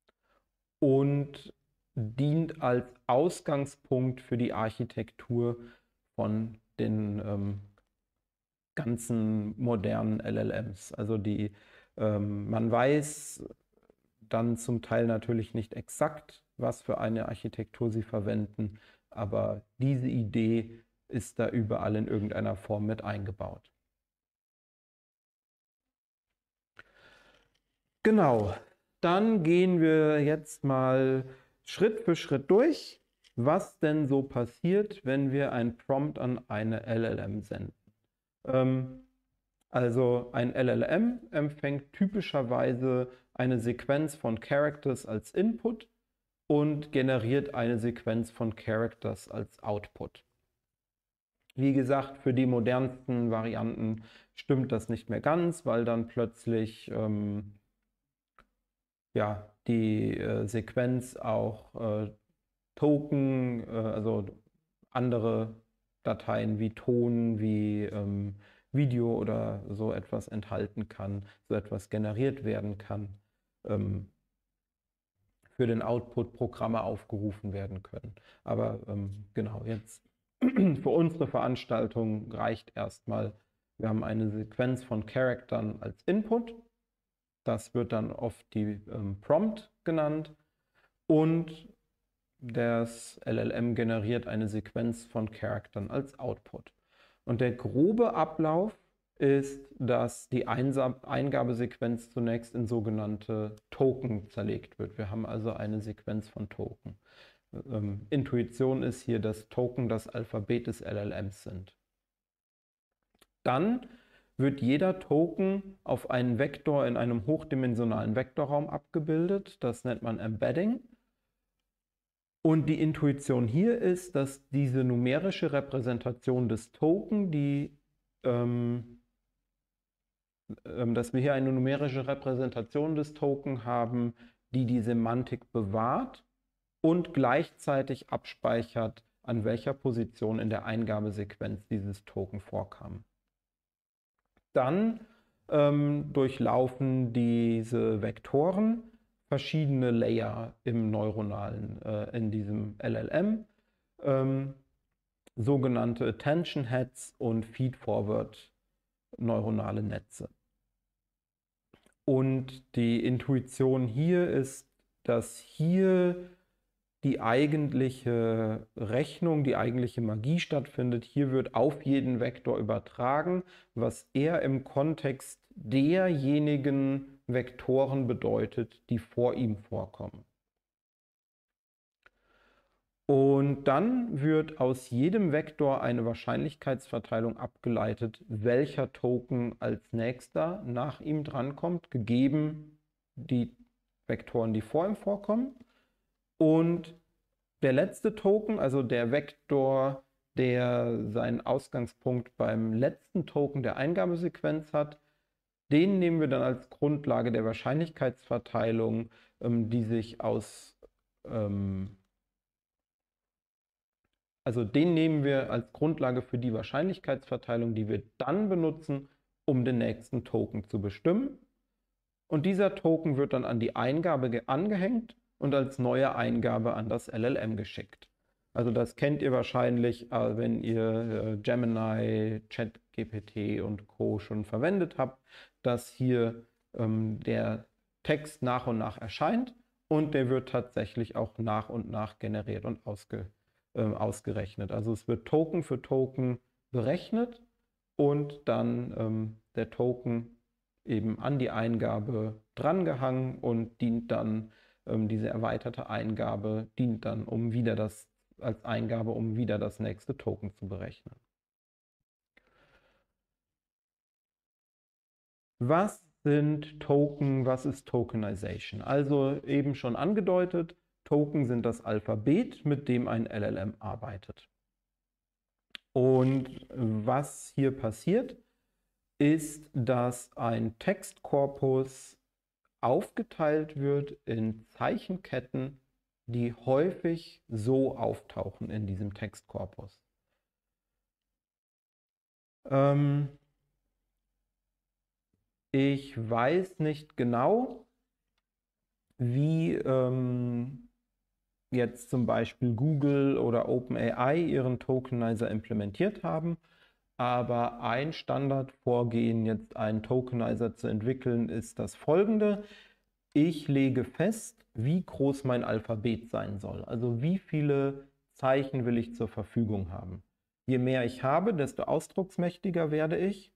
und dient als Ausgangspunkt für die Architektur von den ähm, ganzen modernen L L Ms. Also die, ähm, man weiß dann zum Teil natürlich nicht exakt, was für eine Architektur sie verwenden, aber diese Idee ist da überall in irgendeiner Form mit eingebaut. Genau, dann gehen wir jetzt mal Schritt für Schritt durch, was denn so passiert, wenn wir ein Prompt an eine L L M senden. Ähm, also ein L L M empfängt typischerweise eine Sequenz von Characters als Input und generiert eine Sequenz von Characters als Output. Wie gesagt, für die modernsten Varianten stimmt das nicht mehr ganz, weil dann plötzlich ähm, ja, die äh, Sequenz auch äh, Token, äh, also andere Dateien wie Ton, wie ähm, Video oder so etwas enthalten kann, so etwas generiert werden kann, ähm, für den Output Programme aufgerufen werden können. Aber ähm, genau, jetzt für unsere Veranstaltung reicht erstmal, wir haben eine Sequenz von Charaktern als Input. Das wird dann oft die ähm, Prompt genannt und das L L M generiert eine Sequenz von Charaktern als Output. Und der grobe Ablauf ist, dass die Einsam- Eingabesequenz zunächst in sogenannte Token zerlegt wird. Wir haben also eine Sequenz von Token. Ähm, Intuition ist hier, dass Token das Alphabet des L L Ms sind. Dann wird jeder Token auf einen Vektor in einem hochdimensionalen Vektorraum abgebildet. Das nennt man Embedding. Und die Intuition hier ist, dass diese numerische Repräsentation des Token, die ähm, ähm, dass wir hier eine numerische Repräsentation des Token haben, die die Semantik bewahrt und gleichzeitig abspeichert, an welcher Position in der Eingabesequenz dieses Token vorkam. Dann ähm, durchlaufen diese Vektoren verschiedene Layer im neuronalen, äh, in diesem L L M, ähm, sogenannte Attention Heads und Feed-Forward neuronale Netze. Und die Intuition hier ist, dass hier die eigentliche Rechnung, die eigentliche Magie stattfindet. Hier wird auf jeden Vektor übertragen, was er im Kontext derjenigen Vektoren bedeutet, die vor ihm vorkommen. Und dann wird aus jedem Vektor eine Wahrscheinlichkeitsverteilung abgeleitet, welcher Token als nächster nach ihm drankommt, gegeben die Vektoren, die vor ihm vorkommen. Und der letzte Token, also der Vektor, der seinen Ausgangspunkt beim letzten Token der Eingabesequenz hat, den nehmen wir dann als Grundlage der Wahrscheinlichkeitsverteilung, ähm, die sich aus, ähm, also den nehmen wir als Grundlage für die Wahrscheinlichkeitsverteilung, die wir dann benutzen, um den nächsten Token zu bestimmen. Und dieser Token wird dann an die Eingabe angehängt und als neue Eingabe an das L L M geschickt. Also das kennt ihr wahrscheinlich, wenn ihr Gemini, ChatGPT und Co. schon verwendet habt, dass hier ähm, der Text nach und nach erscheint und der wird tatsächlich auch nach und nach generiert und ausge, äh, ausgerechnet. Also es wird Token für Token berechnet und dann ähm, der Token eben an die Eingabe drangehangen und dient dann, ähm, diese erweiterte Eingabe dient dann, um wieder das, als Eingabe, um wieder das nächste Token zu berechnen. Was sind Token, was ist Tokenization? Also eben schon angedeutet, Token sind das Alphabet, mit dem ein L L M arbeitet. Und was hier passiert, ist, dass ein Textkorpus aufgeteilt wird in Zeichenketten, die häufig so auftauchen in diesem Textkorpus. Ähm, ich weiß nicht genau, wie ähm, jetzt zum Beispiel Google oder OpenAI ihren Tokenizer implementiert haben. Aber ein Standardvorgehen, jetzt einen Tokenizer zu entwickeln, ist das folgende. Ich lege fest, wie groß mein Alphabet sein soll. Also wie viele Zeichen will ich zur Verfügung haben. Je mehr ich habe, desto ausdrucksmächtiger werde ich.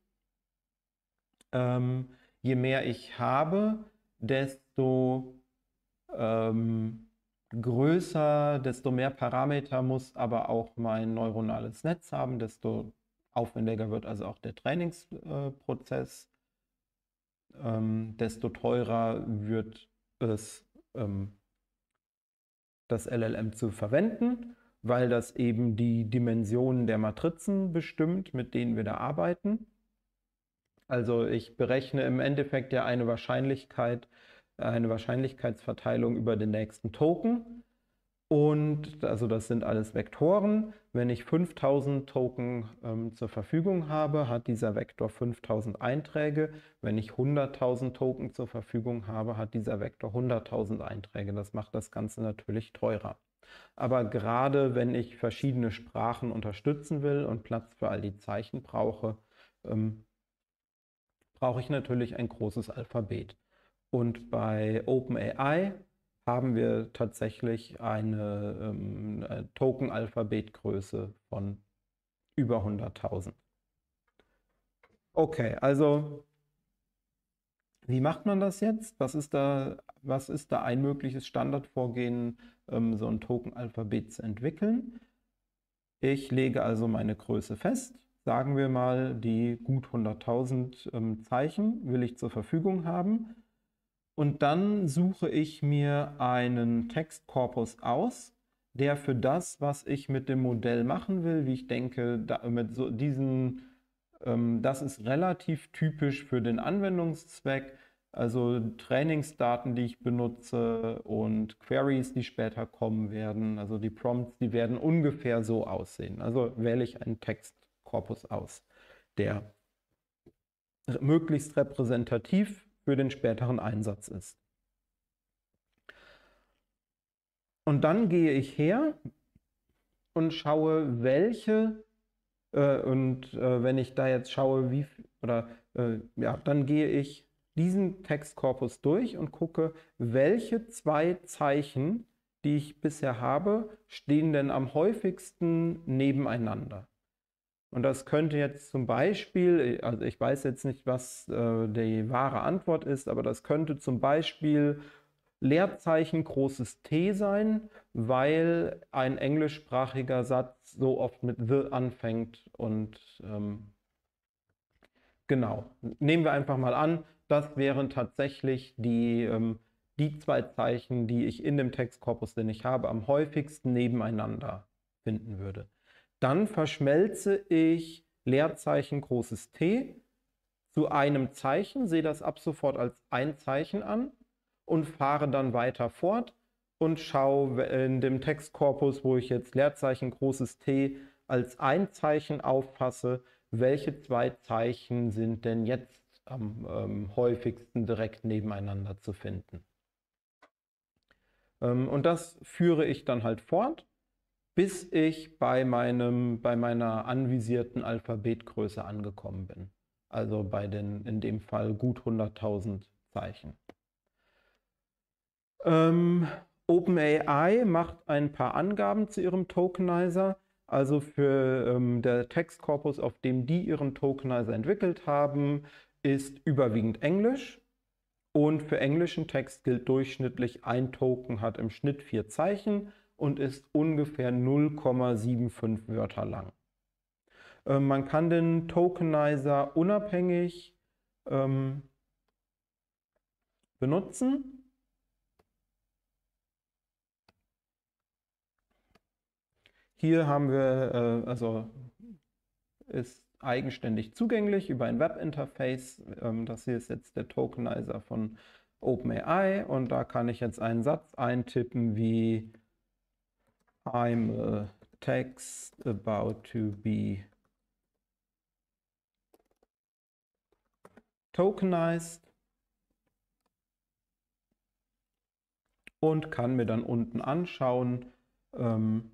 Ähm, je mehr ich habe, desto ähm, größer, desto mehr Parameter muss aber auch mein neuronales Netz haben, desto aufwendiger wird also auch der Trainingsprozess, ähm, desto teurer wird es, ähm, das L L M zu verwenden, weil das eben die Dimensionen der Matrizen bestimmt, mit denen wir da arbeiten. Also ich berechne im Endeffekt ja eine Wahrscheinlichkeit, eine Wahrscheinlichkeitsverteilung über den nächsten Token. Und also das sind alles Vektoren. Wenn ich fünftausend Token ähm, zur Verfügung habe, hat dieser Vektor fünftausend Einträge. Wenn ich hunderttausend Token zur Verfügung habe, hat dieser Vektor hunderttausend Einträge. Das macht das Ganze natürlich teurer. Aber gerade wenn ich verschiedene Sprachen unterstützen will und Platz für all die Zeichen brauche, ähm, brauche ich natürlich ein großes Alphabet. Und bei OpenAI haben wir tatsächlich eine ähm, Token-Alphabetgröße von über hunderttausend. Okay, also wie macht man das jetzt? Was ist da, was ist da ein mögliches Standardvorgehen, ähm, so ein Token-Alphabet zu entwickeln? Ich lege also meine Größe fest. Sagen wir mal, die gut hunderttausend ähm, Zeichen will ich zur Verfügung haben. Und dann suche ich mir einen Textkorpus aus, der für das, was ich mit dem Modell machen will, wie ich denke, da, mit so diesen Ähm, das ist relativ typisch für den Anwendungszweck. Also Trainingsdaten, die ich benutze und Queries, die später kommen werden, also die Prompts, die werden ungefähr so aussehen. Also wähle ich einen Textkorpus aus, der möglichst repräsentativ für den späteren Einsatz ist. Und dann gehe ich her und schaue, welche, äh, und äh, wenn ich da jetzt schaue, wie, oder äh, ja, dann gehe ich diesen Textkorpus durch und gucke, welche zwei Zeichen, die ich bisher habe, stehen denn am häufigsten nebeneinander. Und das könnte jetzt zum Beispiel, also ich weiß jetzt nicht, was äh, die wahre Antwort ist, aber das könnte zum Beispiel Leerzeichen großes T sein, weil ein englischsprachiger Satz so oft mit the anfängt. Und ähm, genau, nehmen wir einfach mal an, das wären tatsächlich die, ähm, die zwei Zeichen, die ich in dem Textkorpus, den ich habe, am häufigsten nebeneinander finden würde. Dann verschmelze ich Leerzeichen großes T zu einem Zeichen, sehe das ab sofort als ein Zeichen an und fahre dann weiter fort und schaue in dem Textkorpus, wo ich jetzt Leerzeichen großes T als ein Zeichen auffasse, welche zwei Zeichen sind denn jetzt am ähm, häufigsten direkt nebeneinander zu finden. Ähm, und das führe ich dann halt fort, bis ich bei, meinem, bei meiner anvisierten Alphabetgröße angekommen bin. Also bei den, in dem Fall gut hunderttausend Zeichen. Ähm, OpenAI macht ein paar Angaben zu ihrem Tokenizer. Also für ähm, der Textkorpus, auf dem die ihren Tokenizer entwickelt haben, ist überwiegend Englisch. Und für englischen Text gilt durchschnittlich, ein Token hat im Schnitt vier Zeichen und ist ungefähr null Komma fünfundsiebzig Wörter lang. Ähm, man kann den Tokenizer unabhängig ähm, benutzen. Hier haben wir, äh, also ist eigenständig zugänglich über ein Webinterface. Ähm, das hier ist jetzt der Tokenizer von OpenAI und da kann ich jetzt einen Satz eintippen wie I'm a text about to be tokenized und kann mir dann unten anschauen, ähm,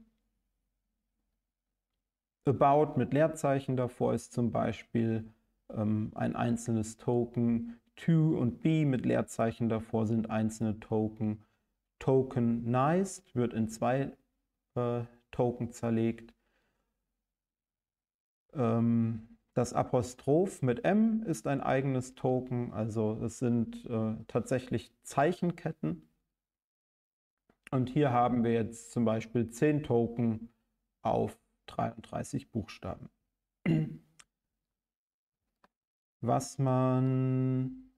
about mit Leerzeichen davor ist zum Beispiel ähm, ein einzelnes Token, to und be mit Leerzeichen davor sind einzelne Token, tokenized wird in zwei äh, Token zerlegt. Ähm, das Apostroph mit M ist ein eigenes Token, also es sind äh, tatsächlich Zeichenketten. Und hier haben wir jetzt zum Beispiel zehn Token auf dreiunddreißig Buchstaben. Was man,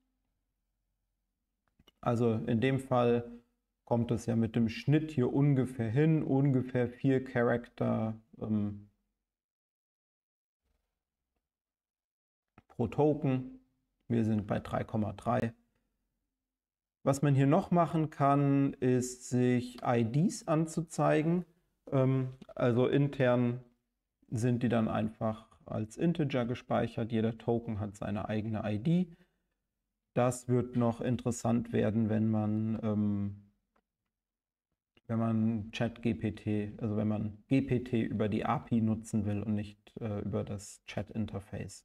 also in dem Fall kommt es ja mit dem Schnitt hier ungefähr hin, ungefähr vier Charakter ähm, pro Token. Wir sind bei drei Komma drei. Was man hier noch machen kann, ist sich I Ds anzuzeigen. Ähm, also intern sind die dann einfach als Integer gespeichert. Jeder Token hat seine eigene I D. Das wird noch interessant werden, wenn man, ähm, wenn man ChatGPT, also wenn man G P T über die A P I nutzen will und nicht äh, über das Chat-Interface.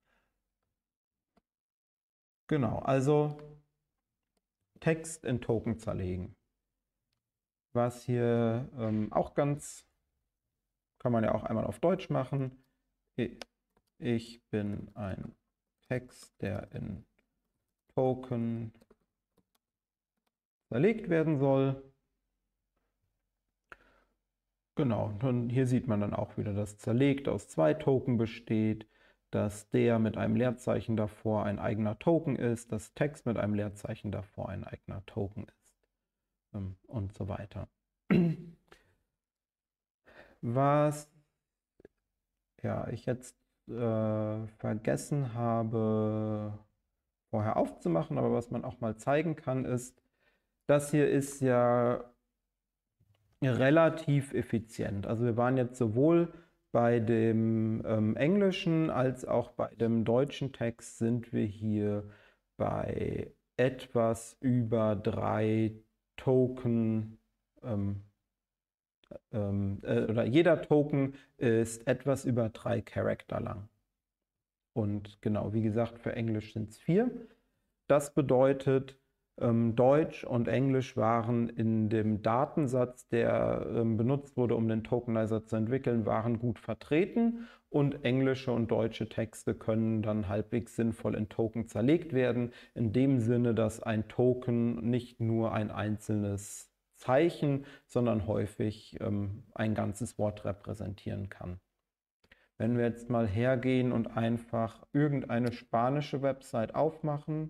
Genau, also Text in Token zerlegen. Was hier ähm, auch ganz, kann man ja auch einmal auf Deutsch machen. Ich bin ein Text, der in Token zerlegt werden soll. Genau, und hier sieht man dann auch wieder, dass zerlegt aus zwei Token besteht, dass der mit einem Leerzeichen davor ein eigener Token ist, dass Text mit einem Leerzeichen davor ein eigener Token ist und so weiter. Was ja, ich jetzt äh, vergessen habe vorher aufzumachen, aber was man auch mal zeigen kann, ist, das hier ist ja relativ effizient. Also wir waren jetzt sowohl bei dem ähm, englischen als auch bei dem deutschen Text sind wir hier bei etwas über drei Token ähm, ähm, äh, oder jeder Token ist etwas über drei Charakter lang. Und genau, wie gesagt, für Englisch sind es vier. Das bedeutet, ähm, Deutsch und Englisch waren in dem Datensatz, der ähm, benutzt wurde, um den Tokenizer zu entwickeln, waren gut vertreten. Und englische und deutsche Texte können dann halbwegs sinnvoll in Token zerlegt werden, in dem Sinne, dass ein Token nicht nur ein einzelnes Zeichen, sondern häufig ähm, ein ganzes Wort repräsentieren kann. Wenn wir jetzt mal hergehen und einfach irgendeine spanische Website aufmachen,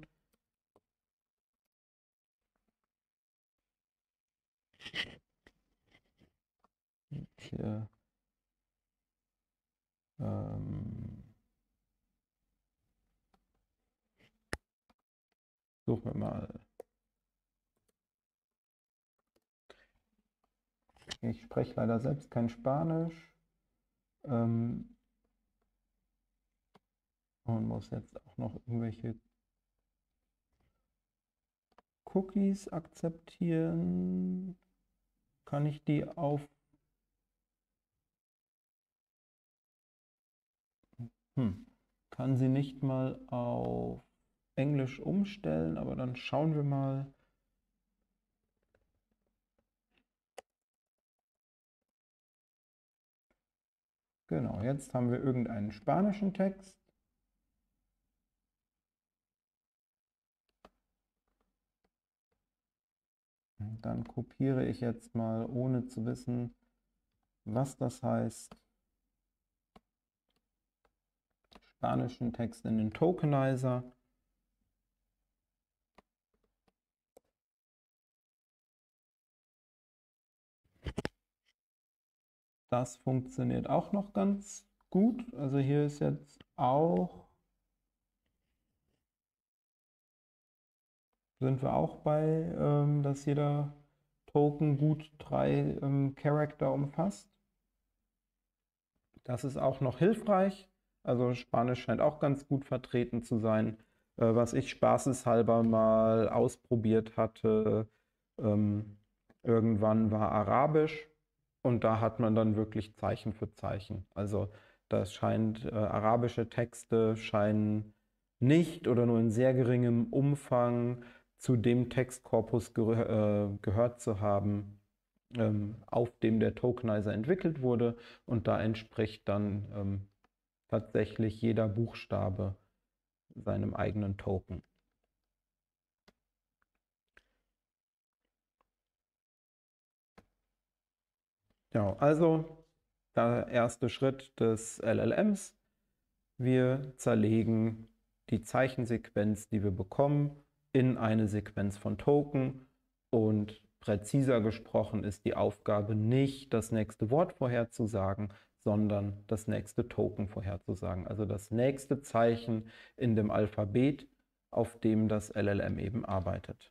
hier, ähm, suchen wir mal. Ich spreche leider selbst kein Spanisch ähm, und muss jetzt auch noch irgendwelche Cookies akzeptieren. Kann ich die auf... Hm, kann sie nicht mal auf Englisch umstellen, aber dann schauen wir mal. Genau, jetzt haben wir irgendeinen spanischen Text. Dann kopiere ich jetzt mal, ohne zu wissen, was das heißt, spanischen Text in den Tokenizer. Das funktioniert auch noch ganz gut. Also hier ist jetzt auch, sind wir auch bei, ähm, dass jeder Token gut drei ähm, Charakter umfasst. Das ist auch noch hilfreich. Also Spanisch scheint auch ganz gut vertreten zu sein. Äh, was ich spaßeshalber mal ausprobiert hatte, ähm, irgendwann war Arabisch. Und da hat man dann wirklich Zeichen für Zeichen. Also das scheint, äh, arabische Texte scheinen nicht oder nur in sehr geringem Umfang zu dem Textkorpus ge äh, gehört zu haben, ähm, auf dem der Tokenizer entwickelt wurde. Und da entspricht dann ähm, tatsächlich jeder Buchstabe seinem eigenen Token. Ja, also der erste Schritt des L L Ms. Wir zerlegen die Zeichensequenz, die wir bekommen, in eine Sequenz von Token und präziser gesprochen ist die Aufgabe nicht, das nächste Wort vorherzusagen, sondern das nächste Token vorherzusagen, also das nächste Zeichen in dem Alphabet, auf dem das L L M eben arbeitet.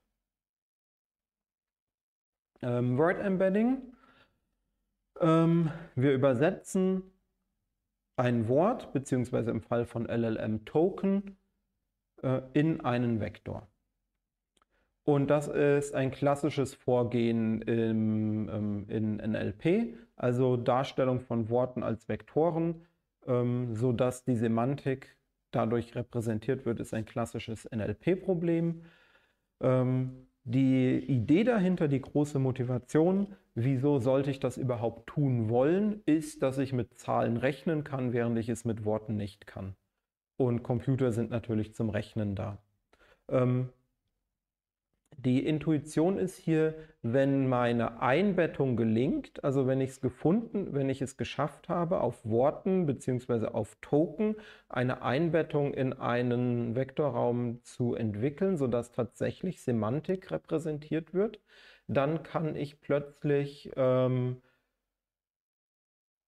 Ähm, Word Embedding. Ähm, wir übersetzen ein Wort, beziehungsweise im Fall von L L M Token, äh, in einen Vektor. Und das ist ein klassisches Vorgehen im, ähm, in N L P, also Darstellung von Worten als Vektoren, ähm, sodass die Semantik dadurch repräsentiert wird, ist ein klassisches N L P-Problem. Ähm, die Idee dahinter, die große Motivation, wieso sollte ich das überhaupt tun wollen, ist, dass ich mit Zahlen rechnen kann, während ich es mit Worten nicht kann. Und Computer sind natürlich zum Rechnen da. Ähm, Die Intuition ist hier, wenn meine Einbettung gelingt, also wenn ich es gefunden, wenn ich es geschafft habe, auf Worten bzw. auf Token eine Einbettung in einen Vektorraum zu entwickeln, sodass tatsächlich Semantik repräsentiert wird, dann kann ich plötzlich ähm,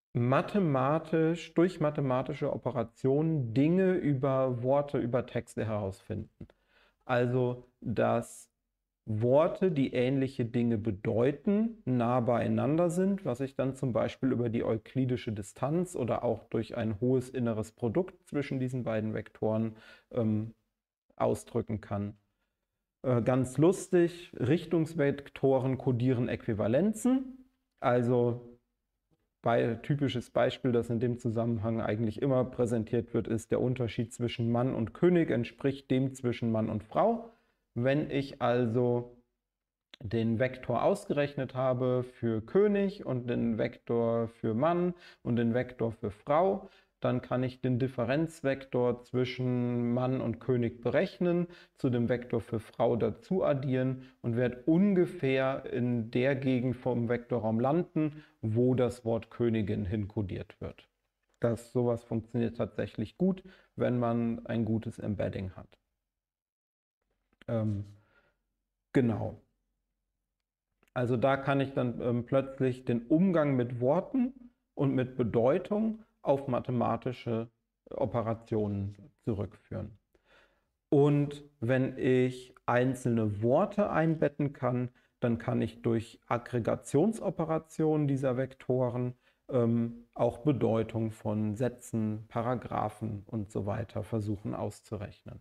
mathematisch, durch mathematische Operationen Dinge über Worte, über Texte herausfinden. Also, dass Worte, die ähnliche Dinge bedeuten, nah beieinander sind, was ich dann zum Beispiel über die euklidische Distanz oder auch durch ein hohes inneres Produkt zwischen diesen beiden Vektoren ähm, ausdrücken kann. Äh, ganz lustig, Richtungsvektoren kodieren Äquivalenzen, also bei, typisches Beispiel, das in dem Zusammenhang eigentlich immer präsentiert wird, ist der Unterschied zwischen Mann und König entspricht dem zwischen Mann und Frau. Wenn ich also den Vektor ausgerechnet habe für König und den Vektor für Mann und den Vektor für Frau, dann kann ich den Differenzvektor zwischen Mann und König berechnen, zu dem Vektor für Frau dazu addieren und werde ungefähr in der Gegend vom Vektorraum landen, wo das Wort Königin hinkodiert wird. Das, sowas funktioniert tatsächlich gut, wenn man ein gutes Embedding hat. Ähm, genau. Also da kann ich dann ähm, plötzlich den Umgang mit Worten und mit Bedeutung auf mathematische Operationen zurückführen. Und wenn ich einzelne Worte einbetten kann, dann kann ich durch Aggregationsoperationen dieser Vektoren ähm, auch Bedeutung von Sätzen, Paragraphen und so weiter versuchen auszurechnen.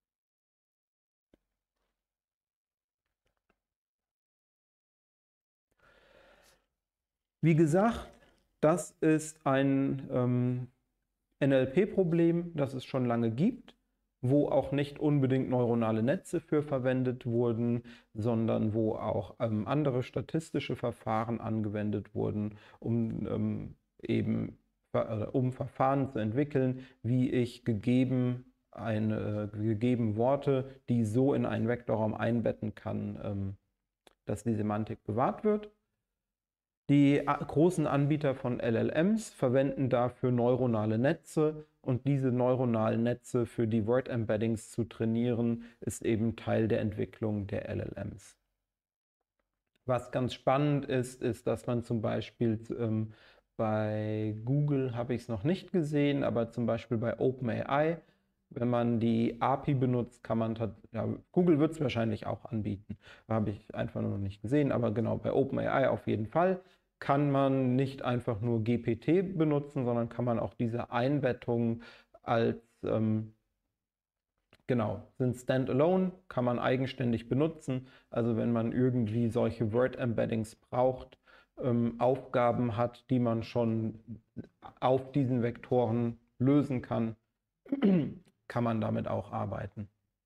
Wie gesagt, das ist ein ähm, N L P-Problem, das es schon lange gibt, wo auch nicht unbedingt neuronale Netze für verwendet wurden, sondern wo auch ähm, andere statistische Verfahren angewendet wurden, um ähm, eben äh, um Verfahren zu entwickeln, wie ich gegeben, eine, äh, gegeben Worte, die so in einen Vektorraum einbetten kann, ähm, dass die Semantik bewahrt wird. Die großen Anbieter von L L Ms verwenden dafür neuronale Netze und diese neuronalen Netze für die Word-Embeddings zu trainieren, ist eben Teil der Entwicklung der L L Ms. Was ganz spannend ist, ist, dass man zum Beispiel ähm, bei Google, habe ich es noch nicht gesehen, aber zum Beispiel bei OpenAI, wenn man die A P I benutzt, kann man, ja, Google wird es wahrscheinlich auch anbieten, habe ich einfach noch nicht gesehen, aber genau, bei OpenAI auf jeden Fall kann man nicht einfach nur G P T benutzen, sondern kann man auch diese Einbettung als, ähm, genau, sind standalone, kann man eigenständig benutzen. Also wenn man irgendwie solche Word-Embeddings braucht, ähm, Aufgaben hat, die man schon auf diesen Vektoren lösen kann, kann man damit auch arbeiten.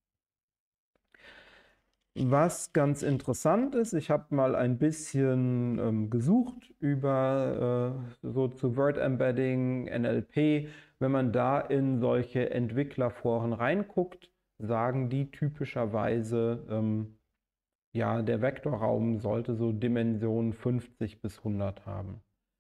Was ganz interessant ist, ich habe mal ein bisschen ähm, gesucht über äh, so zu Word Embedding, N L P. Wenn man da in solche Entwicklerforen reinguckt, sagen die typischerweise, ähm, ja, der Vektorraum sollte so Dimensionen fünfzig bis hundert haben.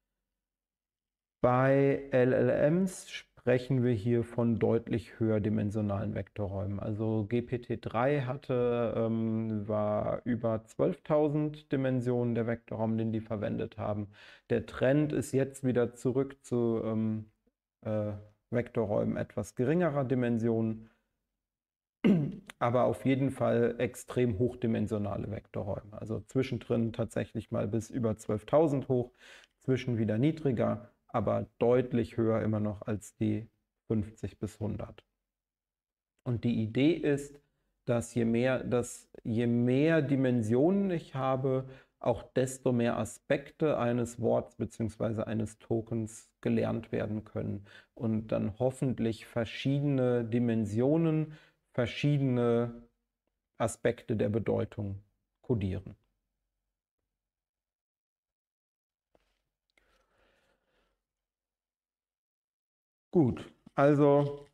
Bei L L Ms sprechen wir hier von deutlich höherdimensionalen Vektorräumen. Also G P T drei hatte, ähm, war über zwölftausend Dimensionen der Vektorraum, den die verwendet haben. Der Trend ist jetzt wieder zurück zu ähm, äh, Vektorräumen etwas geringerer Dimensionen, aber auf jeden Fall extrem hochdimensionale Vektorräume. Also zwischendrin tatsächlich mal bis über zwölftausend hoch, zwischen wieder niedriger, aber deutlich höher immer noch als die fünfzig bis hundert. Und die Idee ist, dass je mehr, dass je mehr Dimensionen ich habe, auch desto mehr Aspekte eines Worts bzw. eines Tokens gelernt werden können und dann hoffentlich verschiedene Dimensionen, verschiedene Aspekte der Bedeutung kodieren. Gut, also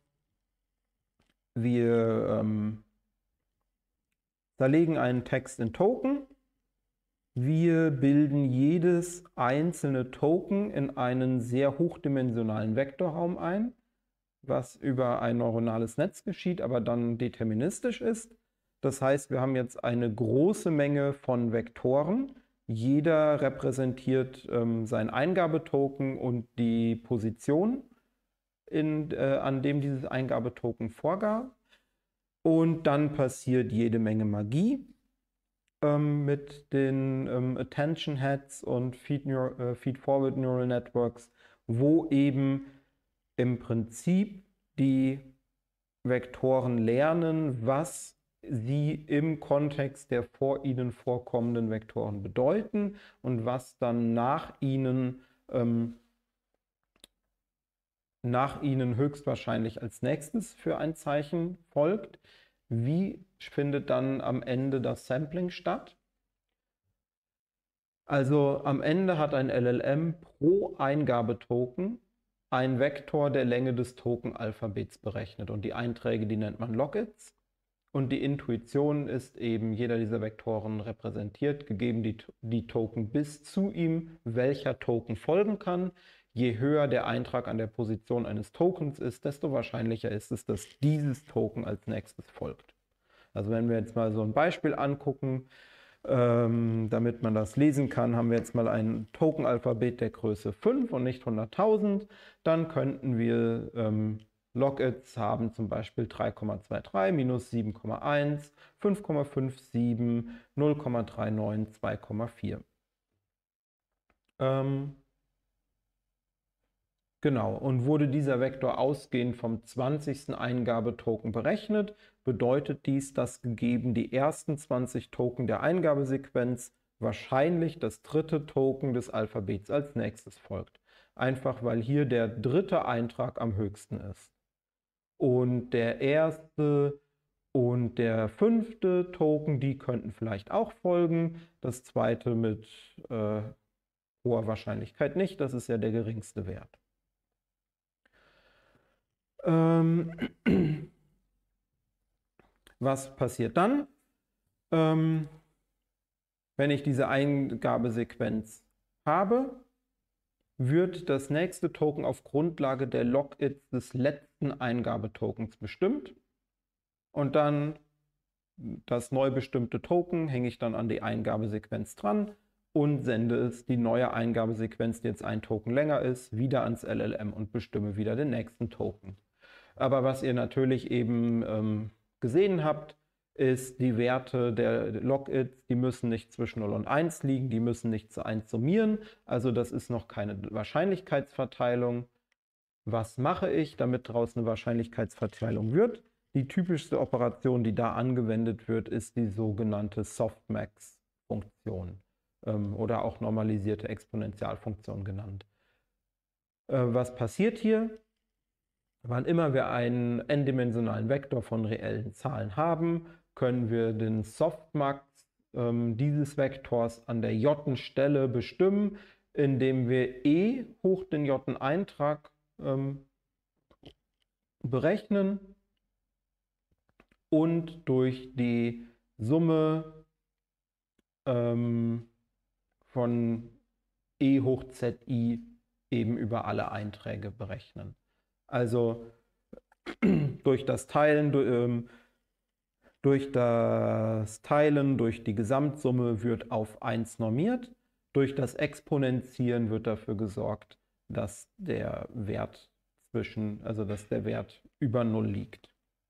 wir ähm, zerlegen einen Text in Token. Wir bilden jedes einzelne Token in einen sehr hochdimensionalen Vektorraum ein, was über ein neuronales Netz geschieht, aber dann deterministisch ist. Das heißt, wir haben jetzt eine große Menge von Vektoren. jeder repräsentiert ähm, sein Eingabetoken und die Position, in, äh, an dem dieses Eingabetoken vorgab. Und dann passiert jede Menge Magie ähm, mit den ähm, Attention Heads und Feed, äh, Feed Forward Neural Networks, wo eben im Prinzip die Vektoren lernen, was sie im Kontext der vor ihnen vorkommenden Vektoren bedeuten und was dann nach ihnen, ähm, nach ihnen höchstwahrscheinlich als nächstes für ein Zeichen folgt. Wie findet dann am Ende das Sampling statt? Also am Ende hat ein L L M pro Eingabetoken einen Vektor der Länge des Token-Alphabets berechnet. Und die Einträge, die nennt man Logits. Und die Intuition ist eben, jeder dieser Vektoren repräsentiert, gegeben die, die Token bis zu ihm, welcher Token folgen kann. Je höher der Eintrag an der Position eines Tokens ist, desto wahrscheinlicher ist es, dass dieses Token als nächstes folgt. Also wenn wir jetzt mal so ein Beispiel angucken, ähm, damit man das lesen kann, haben wir jetzt mal ein Token-Alphabet der Größe fünf und nicht hunderttausend. Dann könnten wir ähm, Logits haben zum Beispiel drei Komma drei zwei, minus sieben Komma eins, fünf Komma fünf sieben, null Komma drei neun, zwei Komma vier. Ähm, genau, und wurde dieser Vektor ausgehend vom zwanzigsten Eingabetoken berechnet, bedeutet dies, dass gegeben die ersten zwanzig Token der Eingabesequenz wahrscheinlich das dritte Token des Alphabets als nächstes folgt. Einfach weil hier der dritte Eintrag am höchsten ist. Und der erste und der fünfte Token, die könnten vielleicht auch folgen. Das zweite mit äh, hoher Wahrscheinlichkeit nicht, das ist ja der geringste Wert. Ähm, was passiert dann? Ähm, wenn ich diese Eingabesequenz habe, wird das nächste Token auf Grundlage der Logits des letzten Eingabetokens bestimmt. Und dann das neu bestimmte Token hänge ich dann an die Eingabesequenz dran und sende es, die neue Eingabesequenz, die jetzt ein Token länger ist, wieder ans L L M und bestimme wieder den nächsten Token. Aber was ihr natürlich eben ähm, gesehen habt, ist, die Werte der Logits, die müssen nicht zwischen null und eins liegen, die müssen nicht zu eins summieren. Also das ist noch keine Wahrscheinlichkeitsverteilung. Was mache ich, damit daraus eine Wahrscheinlichkeitsverteilung wird? Die typischste Operation, die da angewendet wird, ist die sogenannte Softmax-Funktion ähm, oder auch normalisierte Exponentialfunktion genannt. Äh, was passiert hier? Wann immer wir einen n-dimensionalen Vektor von reellen Zahlen haben, können wir den Softmax ähm, dieses Vektors an der j-Stelle bestimmen, indem wir e hoch den j-Eintrag ähm, berechnen und durch die Summe ähm, von e hoch zi eben über alle Einträge berechnen. Also durch das Teilen, durch, ähm, durch das Teilen, durch die Gesamtsumme wird auf eins normiert. Durch das Exponentieren wird dafür gesorgt, dass der Wert zwischen, also dass der Wert über null liegt.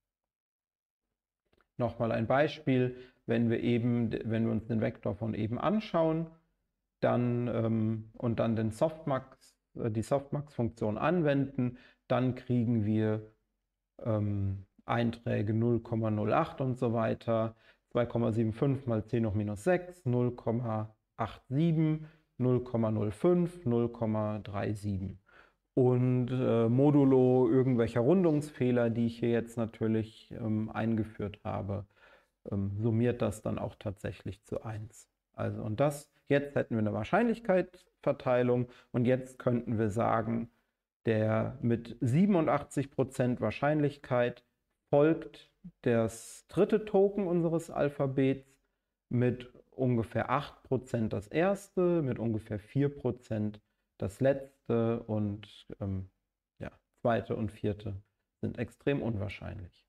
Nochmal ein Beispiel, wenn wir eben, wenn wir uns den Vektor von eben anschauen, dann ähm, und dann den Softmax, äh, die Softmax-Funktion anwenden, dann kriegen wir ähm, Einträge null Komma null acht und so weiter, zwei Komma fünfundsiebzig mal zehn hoch minus sechs, null Komma siebenundachtzig, null Komma null fünf, null Komma siebenunddreißig. Und äh, modulo irgendwelcher Rundungsfehler, die ich hier jetzt natürlich ähm, eingeführt habe, ähm, summiert das dann auch tatsächlich zu eins. Also und das, jetzt hätten wir eine Wahrscheinlichkeitsverteilung und jetzt könnten wir sagen, der mit siebenundachtzig Prozent Wahrscheinlichkeit folgt das dritte Token unseres Alphabets, mit ungefähr acht Prozent das erste, mit ungefähr vier Prozent das letzte und ähm, ja, zweite und vierte sind extrem unwahrscheinlich.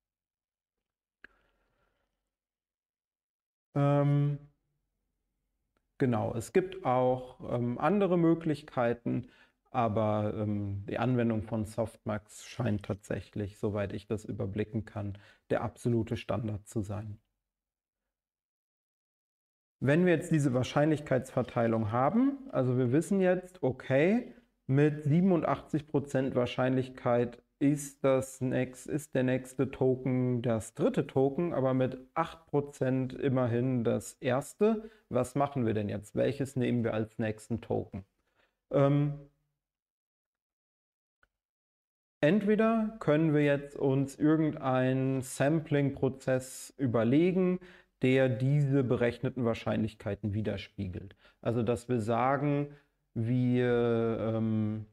Ähm, Genau, es gibt auch ähm, andere Möglichkeiten, aber ähm, die Anwendung von Softmax scheint tatsächlich, soweit ich das überblicken kann, der absolute Standard zu sein. Wenn wir jetzt diese Wahrscheinlichkeitsverteilung haben, also wir wissen jetzt, okay, mit siebenundachtzig Prozent Wahrscheinlichkeit ist, das nächst, ist der nächste Token das dritte Token, aber mit acht Prozent immerhin das erste. Was machen wir denn jetzt? Welches nehmen wir als nächsten Token? Ähm, entweder können wir jetzt uns irgendeinen Sampling-Prozess überlegen, der diese berechneten Wahrscheinlichkeiten widerspiegelt. Also dass wir sagen, wir, ähm,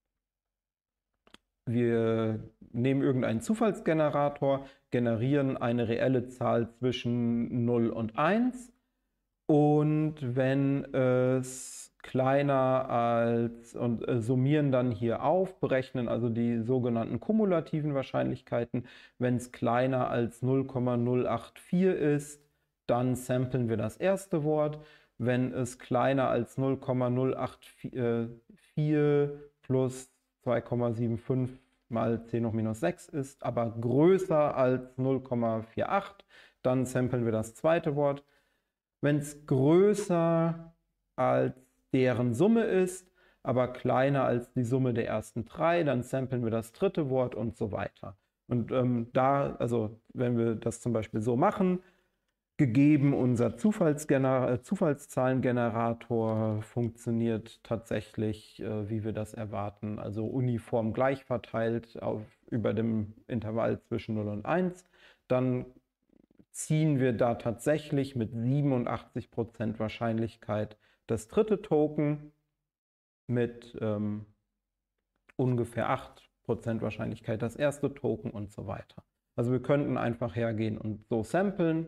wir nehmen irgendeinen Zufallsgenerator, generieren eine reelle Zahl zwischen null und eins und wenn es kleiner als und äh, summieren dann hier auf, berechnen also die sogenannten kumulativen Wahrscheinlichkeiten. Wenn es kleiner als null Komma null acht vier ist, dann samplen wir das erste Wort. Wenn es kleiner als null Komma null acht vier plus zwei Komma fünfundsiebzig mal zehn hoch minus sechs ist, aber größer als null Komma achtundvierzig, dann samplen wir das zweite Wort. Wenn es größer als deren Summe ist, aber kleiner als die Summe der ersten drei, dann samplen wir das dritte Wort und so weiter. Und ähm, da, also wenn wir das zum Beispiel so machen, gegeben unser Zufallsgener Zufallszahlengenerator funktioniert tatsächlich, äh, wie wir das erwarten, also uniform gleich verteilt auf, über dem Intervall zwischen null und eins, dann ziehen wir da tatsächlich mit siebenundachtzig Prozent Wahrscheinlichkeit das dritte Token, mit ähm, ungefähr acht Prozent Wahrscheinlichkeit das erste Token und so weiter. Also wir könnten einfach hergehen und so samplen.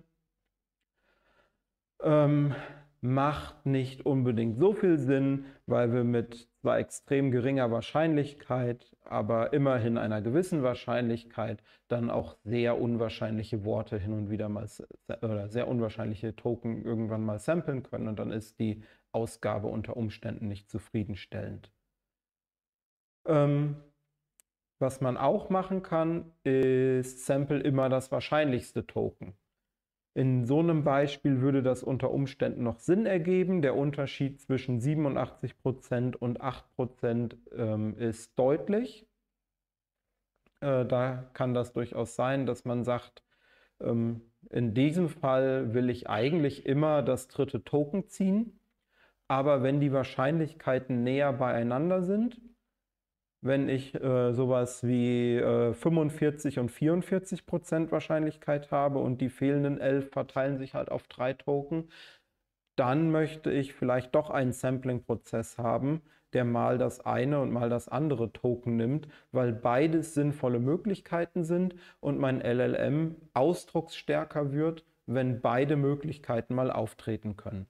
Ähm, macht nicht unbedingt so viel Sinn, weil wir mit zwar extrem geringer Wahrscheinlichkeit, aber immerhin einer gewissen Wahrscheinlichkeit dann auch sehr unwahrscheinliche Worte hin und wieder mal oder sehr unwahrscheinliche Token irgendwann mal samplen können und dann ist die Ausgabe unter Umständen nicht zufriedenstellend. Ähm, was man auch machen kann, ist sample immer das wahrscheinlichste Token. In so einem Beispiel würde das unter Umständen noch Sinn ergeben. Der Unterschied zwischen siebenundachtzig Prozent und acht Prozent ähm, ist deutlich. Äh, da kann das durchaus sein, dass man sagt, ähm, in diesem Fall will ich eigentlich immer das dritte Token ziehen. Aber wenn die Wahrscheinlichkeiten näher beieinander sind, wenn ich äh, sowas wie äh, fünfundvierzig und vierundvierzig Prozent Wahrscheinlichkeit habe und die fehlenden elf verteilen sich halt auf drei Token, dann möchte ich vielleicht doch einen Sampling-Prozess haben, der mal das eine und mal das andere Token nimmt, weil beides sinnvolle Möglichkeiten sind und mein L L M ausdrucksstärker wird, wenn beide Möglichkeiten mal auftreten können.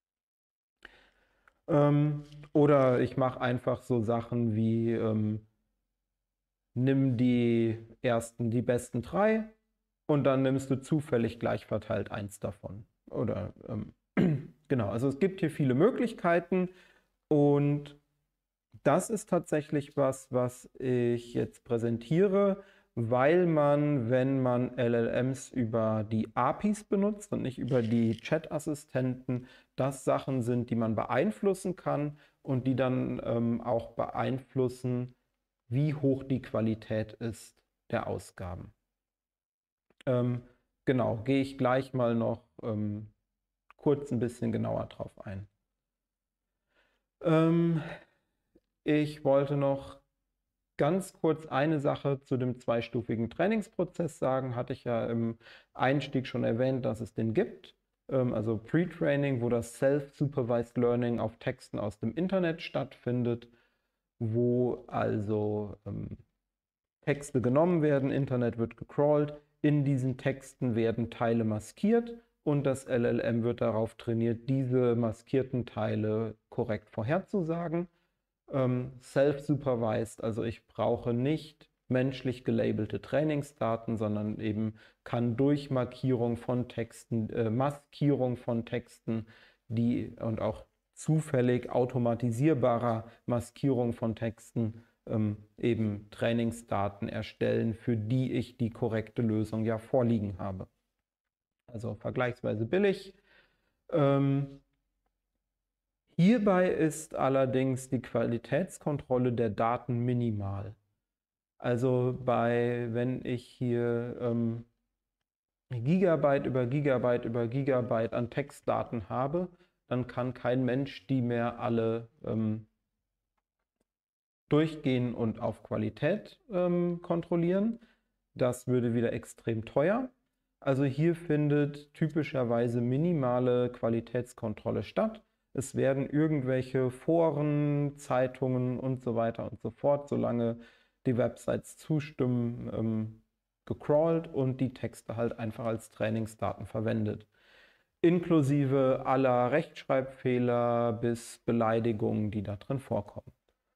Ähm, oder ich mache einfach so Sachen wie ähm, nimm die ersten, die besten drei und dann nimmst du zufällig gleich verteilt eins davon. Oder ähm, genau, also es gibt hier viele Möglichkeiten und das ist tatsächlich was, was ich jetzt präsentiere, weil man, wenn man L L Ms über die A P Is benutzt und nicht über die Chat-Assistenten, das Sachen sind, die man beeinflussen kann und die dann ähm, auch beeinflussen, wie hoch die Qualität ist der Ausgaben. Ähm, genau, gehe ich gleich mal noch ähm, kurz ein bisschen genauer drauf ein. Ähm, ich wollte noch ganz kurz eine Sache zu dem zweistufigen Trainingsprozess sagen. Hatte ich ja im Einstieg schon erwähnt, dass es den gibt. Ähm, also Pre-Training, wo das Self-Supervised Learning auf Texten aus dem Internet stattfindet, wo also ähm, Texte genommen werden, Internet wird gecrawlt, in diesen Texten werden Teile maskiert und das L L M wird darauf trainiert, diese maskierten Teile korrekt vorherzusagen. Ähm, self-supervised, also ich brauche nicht menschlich gelabelte Trainingsdaten, sondern eben kann durch Markierung von Texten, äh, Maskierung von Texten die und auch zufällig automatisierbarer Maskierung von Texten ähm, eben Trainingsdaten erstellen, für die ich die korrekte Lösung ja vorliegen habe. Also vergleichsweise billig. Ähm, hierbei ist allerdings die Qualitätskontrolle der Daten minimal. Also bei, wenn ich hier ähm, Gigabyte über Gigabyte über Gigabyte an Textdaten habe, dann kann kein Mensch die mehr alle ähm, durchgehen und auf Qualität ähm, kontrollieren. Das würde wieder extrem teuer. Also hier findet typischerweise minimale Qualitätskontrolle statt. Es werden irgendwelche Foren, Zeitungen und so weiter und so fort, solange die Websites zustimmen, ähm, gecrawlt und die Texte halt einfach als Trainingsdaten verwendet. Inklusive aller Rechtschreibfehler bis Beleidigungen, die da drin vorkommen.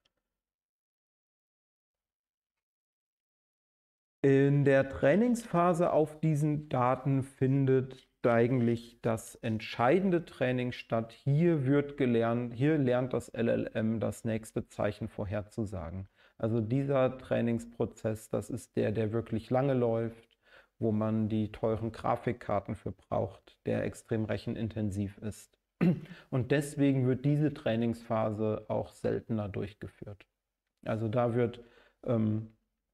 In der Trainingsphase auf diesen Daten findet eigentlich das entscheidende Training statt. Hier wird gelernt, hier lernt das L L M das nächste Zeichen vorherzusagen. Also dieser Trainingsprozess, das ist der, der wirklich lange läuft, wo man die teuren Grafikkarten für braucht, der extrem rechenintensiv ist. Und deswegen wird diese Trainingsphase auch seltener durchgeführt. Also da wird ähm,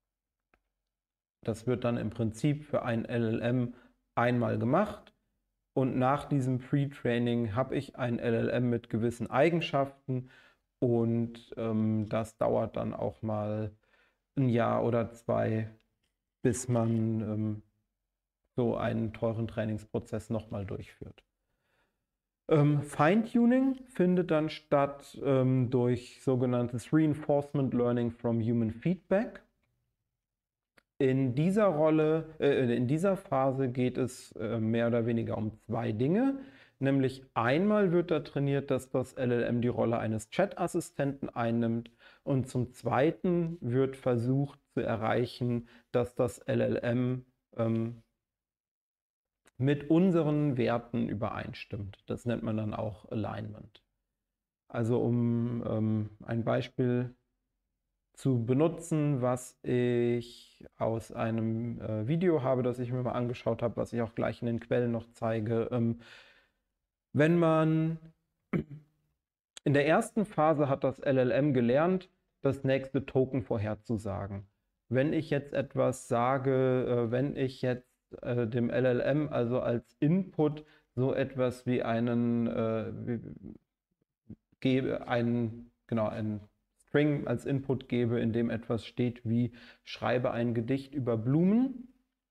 Das wird dann im Prinzip für ein L L M einmal gemacht und nach diesem Pre-Training habe ich ein L L M mit gewissen Eigenschaften und ähm, das dauert dann auch mal ein Jahr oder zwei, bis man ähm, so einen teuren Trainingsprozess nochmal durchführt. Ähm, Feintuning findet dann statt ähm, durch sogenanntes Reinforcement Learning from Human Feedback. In dieser Rolle, äh, in dieser Phase geht es äh, mehr oder weniger um zwei Dinge. Nämlich einmal wird da trainiert, dass das L L M die Rolle eines Chat-Assistenten einnimmt und zum Zweiten wird versucht zu erreichen, dass das L L M ähm, mit unseren Werten übereinstimmt. Das nennt man dann auch Alignment. Also um ähm, ein Beispiel zu benutzen, was ich aus einem äh, Video habe, das ich mir mal angeschaut habe, was ich auch gleich in den Quellen noch zeige. Ähm, wenn man in der ersten Phase hat das L L M gelernt, das nächste Token vorherzusagen. Wenn ich jetzt etwas sage, äh, wenn ich jetzt äh, dem L L M also als Input so etwas wie einen äh, wie, gebe, einen, genau, einen String als Input gebe, in dem etwas steht wie schreibe ein Gedicht über Blumen,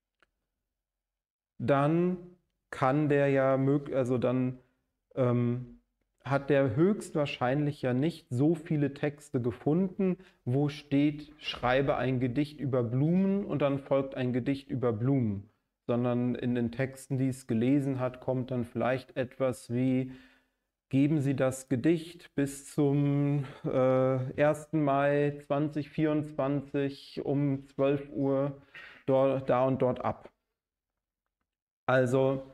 dann kann der ja, also dann ähm, hat der höchstwahrscheinlich ja nicht so viele Texte gefunden, wo steht, schreibe ein Gedicht über Blumen und dann folgt ein Gedicht über Blumen, sondern in den Texten, die es gelesen hat, kommt dann vielleicht etwas wie geben Sie das Gedicht bis zum äh, ersten Mai zweitausendvierundzwanzig um zwölf Uhr dort, da und dort ab. Also,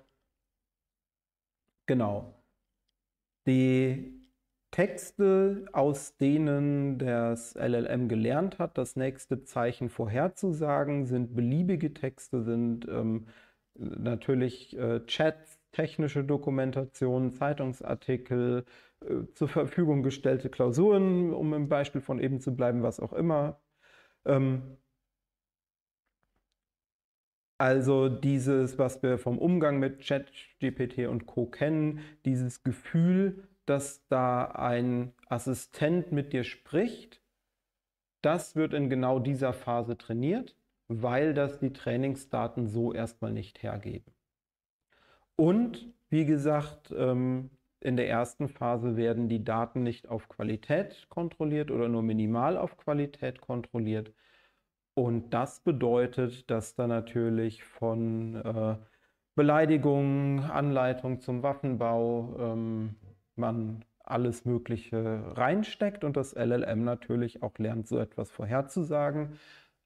genau. Die Texte, aus denen das L L M gelernt hat, das nächste Zeichen vorherzusagen, sind beliebige Texte, sind ähm, natürlich äh, Chats, technische Dokumentation, Zeitungsartikel, äh, zur Verfügung gestellte Klausuren, um im Beispiel von eben zu bleiben, was auch immer. Ähm, also dieses, was wir vom Umgang mit ChatGPT und Co. kennen, dieses Gefühl, dass da ein Assistent mit dir spricht, das wird in genau dieser Phase trainiert, weil das die Trainingsdaten so erstmal nicht hergeben. Und wie gesagt, in der ersten Phase werden die Daten nicht auf Qualität kontrolliert oder nur minimal auf Qualität kontrolliert. Und das bedeutet, dass da natürlich von äh, Beleidigungen, Anleitung zum Waffenbau ähm, man alles Mögliche reinsteckt und das L L M natürlich auch lernt, so etwas vorherzusagen.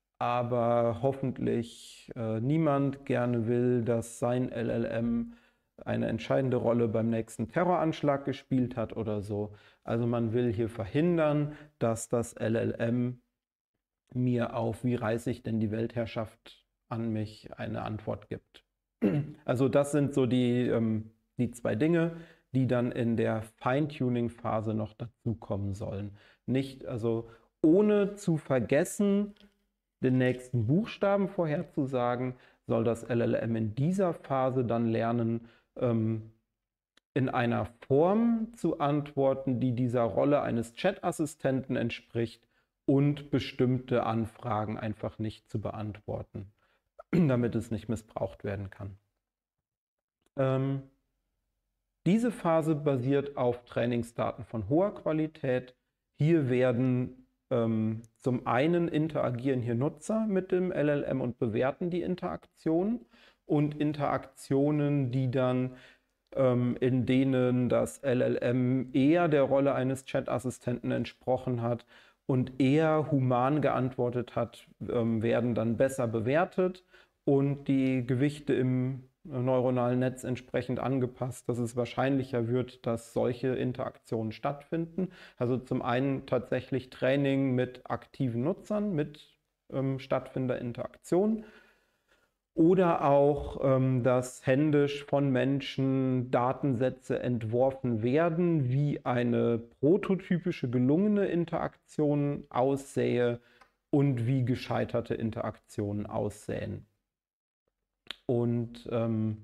Aber hoffentlich äh, niemand gerne will, dass sein L L M eine entscheidende Rolle beim nächsten Terroranschlag gespielt hat oder so. Also man will hier verhindern, dass das L L M mir auf, wie reiße ich denn die Weltherrschaft an mich, eine Antwort gibt. Also das sind so die, ähm, die zwei Dinge, die dann in der Feintuning-Phase noch dazukommen sollen. Nicht, also ohne zu vergessen, den nächsten Buchstaben vorherzusagen, soll das L L M in dieser Phase dann lernen, ähm, in einer Form zu antworten, die dieser Rolle eines Chat-Assistenten entspricht und bestimmte Anfragen einfach nicht zu beantworten, damit es nicht missbraucht werden kann. Ähm, diese Phase basiert auf Trainingsdaten von hoher Qualität. Hier werden ähm, zum einen interagieren hier Nutzer mit dem L L M und bewerten die Interaktion und Interaktionen, die dann ähm, in denen das L L M eher der Rolle eines Chat-Assistenten entsprochen hat und eher human geantwortet hat, ähm, werden dann besser bewertet und die Gewichte im neuronalen Netz entsprechend angepasst, dass es wahrscheinlicher wird, dass solche Interaktionen stattfinden. Also zum einen tatsächlich Training mit aktiven Nutzern, mit ähm, stattfindender Interaktion. Oder auch, ähm, dass händisch von Menschen Datensätze entworfen werden, wie eine prototypische gelungene Interaktion aussähe und wie gescheiterte Interaktionen aussähen. Und ähm,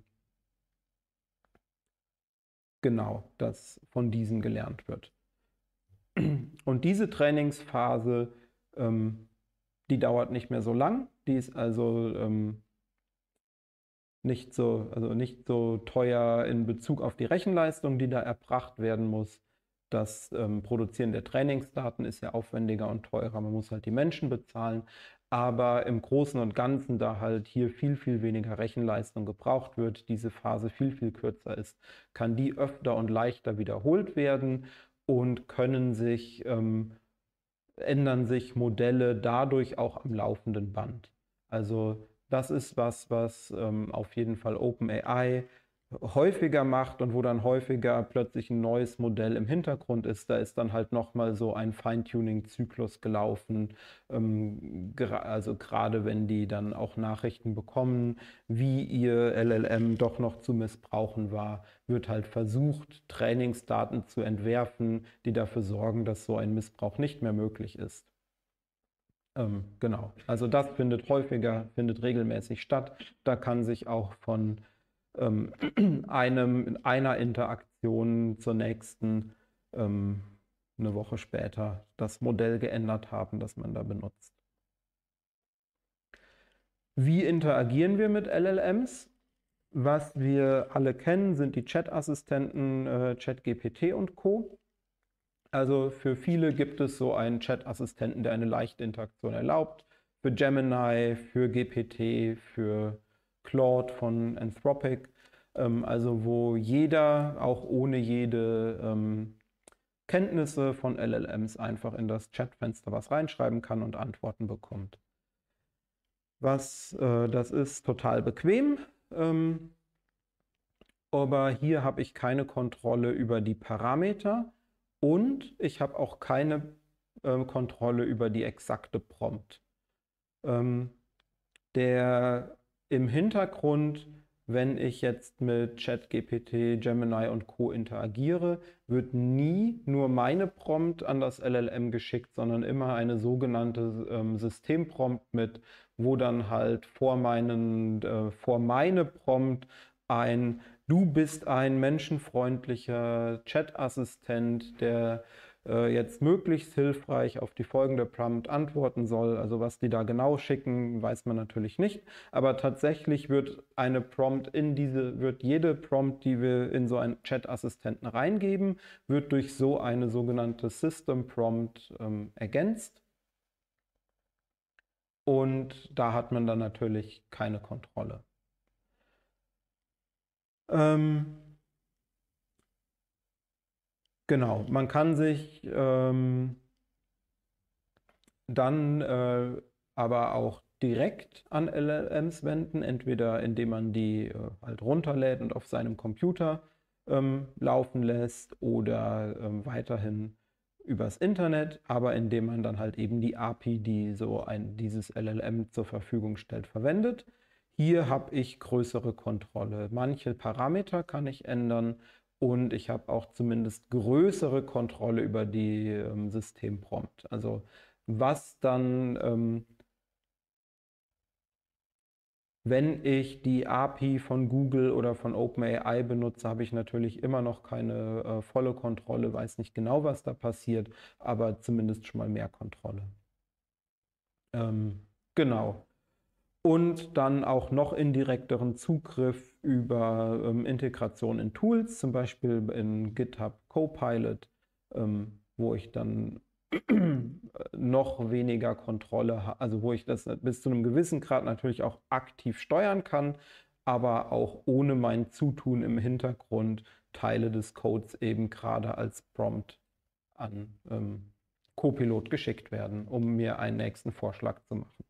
genau, dass von diesen gelernt wird. Und diese Trainingsphase, ähm, die dauert nicht mehr so lang. Die ist also ähm, nicht so, also nicht so teuer in Bezug auf die Rechenleistung, die da erbracht werden muss. Das ähm, Produzieren der Trainingsdaten ist ja aufwendiger und teurer. Man muss halt die Menschen bezahlen. Aber im Großen und Ganzen, da halt hier viel, viel weniger Rechenleistung gebraucht wird, diese Phase viel, viel kürzer ist, kann die öfter und leichter wiederholt werden und können sich, ähm, ändern sich Modelle dadurch auch am laufenden Band. Also das ist was, was ähm, auf jeden Fall OpenAI häufiger macht und wo dann häufiger plötzlich ein neues Modell im Hintergrund ist. Da ist dann halt nochmal so ein Feintuning-Zyklus gelaufen. Ähm, also gerade wenn die dann auch Nachrichten bekommen, wie ihr L L M doch noch zu missbrauchen war, wird halt versucht, Trainingsdaten zu entwerfen, die dafür sorgen, dass so ein Missbrauch nicht mehr möglich ist. Ähm, genau, also das findet häufiger, findet regelmäßig statt. Da kann sich auch von ähm, einem, einer Interaktion zur nächsten ähm, eine Woche später das Modell geändert haben, das man da benutzt. Wie interagieren wir mit L L Ms? Was wir alle kennen, sind die Chat-Assistenten, äh, ChatGPT und Co. Also für viele gibt es so einen Chat-Assistenten, der eine leichte Interaktion erlaubt. Für Gemini, für G P T, für Claude von Anthropic. Ähm, also wo jeder, auch ohne jede ähm, Kenntnisse von L L Ms, einfach in das Chatfenster was reinschreiben kann und Antworten bekommt. Was, äh, das ist total bequem. Ähm, aber hier habe ich keine Kontrolle über die Parameter und ich habe auch keine äh, Kontrolle über die exakte Prompt. Ähm, der im Hintergrund, wenn ich jetzt mit ChatGPT, Gemini und Co. interagiere, wird nie nur meine Prompt an das L L M geschickt, sondern immer eine sogenannte ähm, Systemprompt mit, wo dann halt vor, meinen, äh, vor meine Prompt ein Du bist ein menschenfreundlicher Chat-Assistent, der äh, jetzt möglichst hilfreich auf die folgende Prompt antworten soll. Also was die da genau schicken, weiß man natürlich nicht. Aber tatsächlich wird eine Prompt in diese, wird jede Prompt, die wir in so einen Chat-Assistenten reingeben, wird durch so eine sogenannte System Prompt ähm, ergänzt. Und da hat man dann natürlich keine Kontrolle. Ähm, genau, man kann sich ähm, dann äh, aber auch direkt an L L Ms wenden, entweder indem man die äh, halt runterlädt und auf seinem Computer ähm, laufen lässt oder ähm, weiterhin übers Internet, aber indem man dann halt eben die A P I, die so ein, dieses L L M zur Verfügung stellt, verwendet. Hier habe ich größere Kontrolle. Manche Parameter kann ich ändern und ich habe auch zumindest größere Kontrolle über die ähm, Systemprompt. Also was dann, ähm, wenn ich die A P I von Google oder von OpenAI benutze, habe ich natürlich immer noch keine äh, volle Kontrolle, weiß nicht genau, was da passiert, aber zumindest schon mal mehr Kontrolle. Ähm, genau. Und dann auch noch indirekteren Zugriff über ähm, Integration in Tools, zum Beispiel in GitHub Copilot, ähm, wo ich dann noch weniger Kontrolle habe, also wo ich das bis zu einem gewissen Grad natürlich auch aktiv steuern kann, aber auch ohne mein Zutun im Hintergrund Teile des Codes eben gerade als Prompt an ähm, Copilot geschickt werden, um mir einen nächsten Vorschlag zu machen.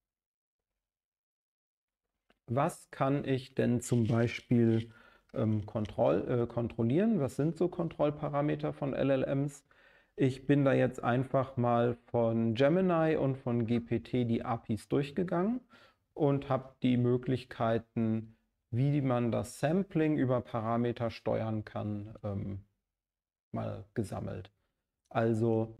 Was kann ich denn zum Beispiel ähm, kontroll, äh, kontrollieren? Was sind so Kontrollparameter von L L Ms? Ich bin da jetzt einfach mal von Gemini und von G P T die A P Is durchgegangen und habe die Möglichkeiten, wie man das Sampling über Parameter steuern kann, ähm, mal gesammelt. Also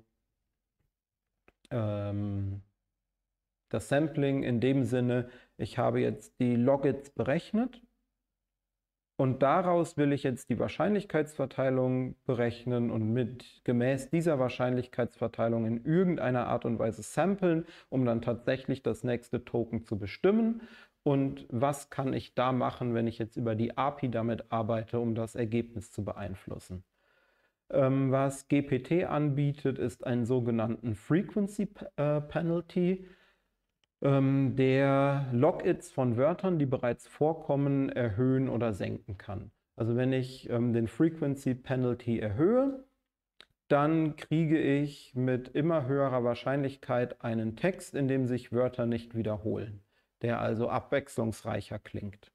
ähm, das Sampling in dem Sinne, ich habe jetzt die Logits berechnet und daraus will ich jetzt die Wahrscheinlichkeitsverteilung berechnen und mit gemäß dieser Wahrscheinlichkeitsverteilung in irgendeiner Art und Weise samplen, um dann tatsächlich das nächste Token zu bestimmen. Und was kann ich da machen, wenn ich jetzt über die A P I damit arbeite, um das Ergebnis zu beeinflussen? Ähm, was G P T anbietet, ist einen sogenannten Frequency Penalty, ähm, der Logits von Wörtern, die bereits vorkommen, erhöhen oder senken kann. Also wenn ich ähm, den Frequency Penalty erhöhe, dann kriege ich mit immer höherer Wahrscheinlichkeit einen Text, in dem sich Wörter nicht wiederholen, der also abwechslungsreicher klingt.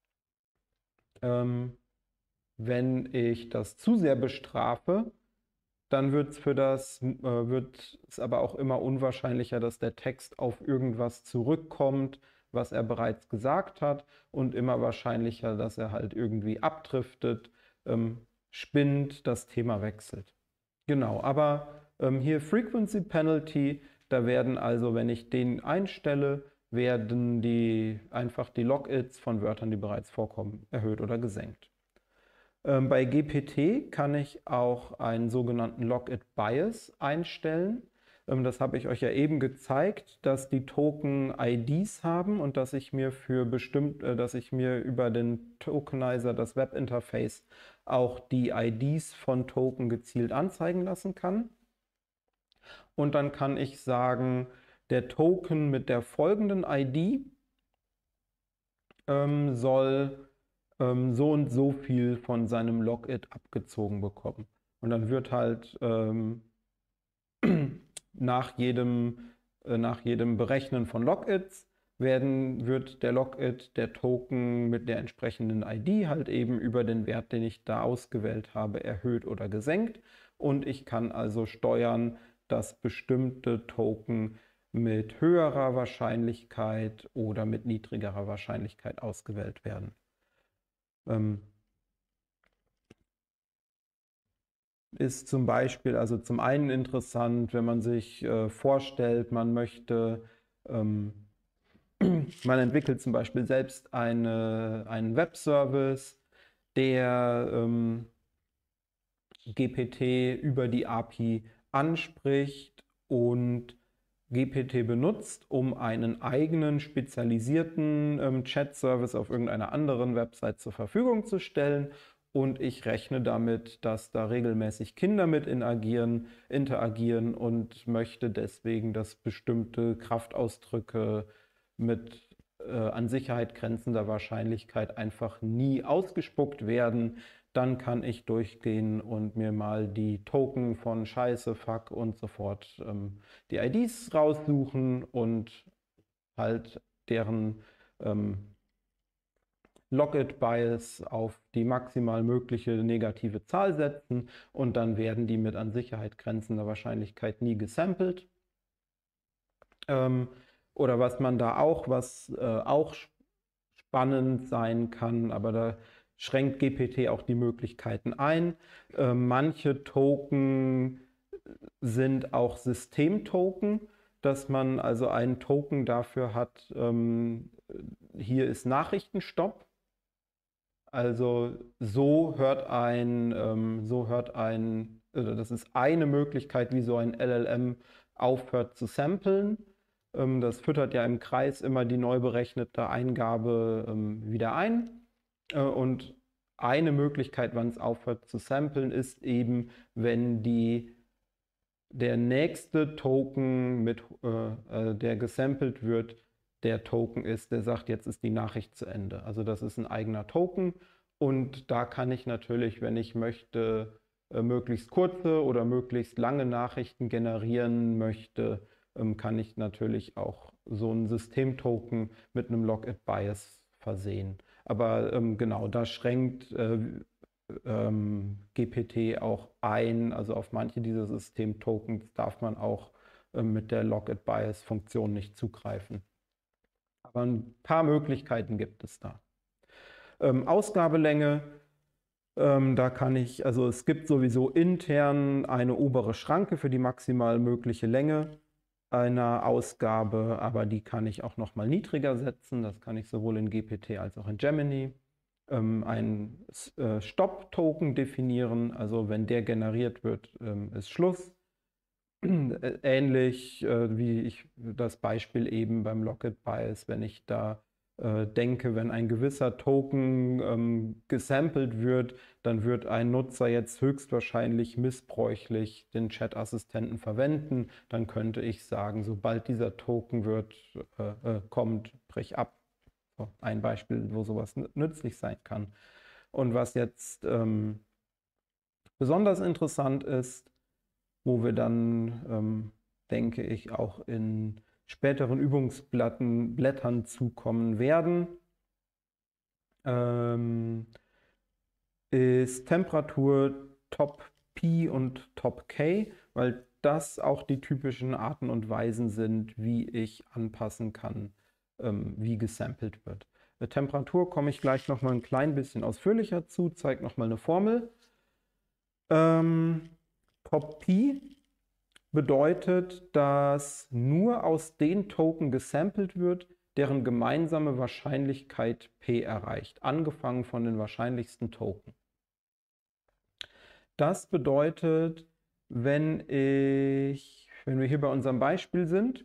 Ähm, wenn ich das zu sehr bestrafe, dann wird es für das, äh, wird es aber auch immer unwahrscheinlicher, dass der Text auf irgendwas zurückkommt, was er bereits gesagt hat, und immer wahrscheinlicher, dass er halt irgendwie abdriftet, ähm, spinnt, das Thema wechselt. Genau, aber ähm, hier Frequency Penalty, da werden also, wenn ich den einstelle, werden die einfach die Logits von Wörtern, die bereits vorkommen, erhöht oder gesenkt. Ähm, bei G P T kann ich auch einen sogenannten Logit-Bias einstellen. Ähm, das habe ich euch ja eben gezeigt, dass die Token I Ds haben und dass ich mir für bestimmt, äh, dass ich mir über den Tokenizer, das Webinterface, auch die I Ds von Token gezielt anzeigen lassen kann. Und dann kann ich sagen, der Token mit der folgenden I D ähm, soll ähm, so und so viel von seinem Logit abgezogen bekommen. Und dann wird halt ähm, nach jedem, äh, nach jedem Berechnen von Logits werden, wird der Logit, der Token mit der entsprechenden I D halt eben über den Wert, den ich da ausgewählt habe, erhöht oder gesenkt. Und ich kann also steuern, dass bestimmte Token mit höherer Wahrscheinlichkeit oder mit niedrigerer Wahrscheinlichkeit ausgewählt werden. Ähm, ist zum Beispiel, also zum einen interessant, wenn man sich äh, vorstellt, man möchte, ähm, man entwickelt zum Beispiel selbst eine, einen Webservice, der ähm, G P T über die A P I anspricht und G P T benutzt, um einen eigenen spezialisierten ähm, Chat-Service auf irgendeiner anderen Website zur Verfügung zu stellen. Und ich rechne damit, dass da regelmäßig Kinder mit interagieren, interagieren und möchte deswegen, dass bestimmte Kraftausdrücke mit äh, an Sicherheit grenzender Wahrscheinlichkeit einfach nie ausgespuckt werden. Dann kann ich durchgehen und mir mal die Token von Scheiße, Fuck und so fort, ähm, die I Ds raussuchen und halt deren ähm, Logit-Bias auf die maximal mögliche negative Zahl setzen und dann werden die mit an Sicherheit grenzender Wahrscheinlichkeit nie gesampelt. Ähm, oder was man da auch, was äh, auch spannend sein kann, aber da schränkt G P T auch die Möglichkeiten ein. Äh, manche Token sind auch Systemtoken, dass man also einen Token dafür hat, ähm, hier ist Nachrichtenstopp. Also so hört ein, ähm, so hört ein, also das ist eine Möglichkeit, wie so ein L L M aufhört zu samplen. Ähm, das füttert ja im Kreis immer die neu berechnete Eingabe ähm, wieder ein. Äh, und eine Möglichkeit, wann es aufhört zu samplen, ist eben, wenn die, der nächste Token, mit, äh, äh, der gesampelt wird, der Token ist, der sagt, jetzt ist die Nachricht zu Ende. Also das ist ein eigener Token und da kann ich natürlich, wenn ich möchte, äh, möglichst kurze oder möglichst lange Nachrichten generieren möchte, ähm, kann ich natürlich auch so einen Systemtoken mit einem Logit-Bias versehen. Aber ähm, genau, da schränkt äh, ähm, G P T auch ein, also auf manche dieser Systemtokens darf man auch äh, mit der Logit-Bias-Funktion nicht zugreifen. Aber ein paar Möglichkeiten gibt es da. Ähm, Ausgabelänge, ähm, da kann ich, also es gibt sowieso intern eine obere Schranke für die maximal mögliche Länge einer Ausgabe, aber die kann ich auch noch mal niedriger setzen. Das kann ich sowohl in G P T als auch in Gemini. Ähm, ein äh, Stop-Token definieren, also wenn der generiert wird, ähm, ist Schluss. Ähnlich äh, wie ich das Beispiel eben beim Logit-Bias, wenn ich da äh, denke, wenn ein gewisser Token ähm, gesampelt wird, dann wird ein Nutzer jetzt höchstwahrscheinlich missbräuchlich den Chat-Assistenten verwenden. Dann könnte ich sagen, sobald dieser Token wird, äh, äh, kommt, brich ab. So, ein Beispiel, wo sowas nützlich sein kann. Und was jetzt ähm, besonders interessant ist, wo wir dann, ähm, denke ich, auch in späteren Übungsblättern Blättern zukommen werden, ähm, ist Temperatur Top P und Top K, weil das auch die typischen Arten und Weisen sind, wie ich anpassen kann, ähm, wie gesampelt wird. Bei Temperatur komme ich gleich noch mal ein klein bisschen ausführlicher zu, zeige noch mal eine Formel. Ähm, Top P bedeutet, dass nur aus den Token gesampelt wird, deren gemeinsame Wahrscheinlichkeit P erreicht, angefangen von den wahrscheinlichsten Token. Das bedeutet, wenn ich, wenn wir hier bei unserem Beispiel sind,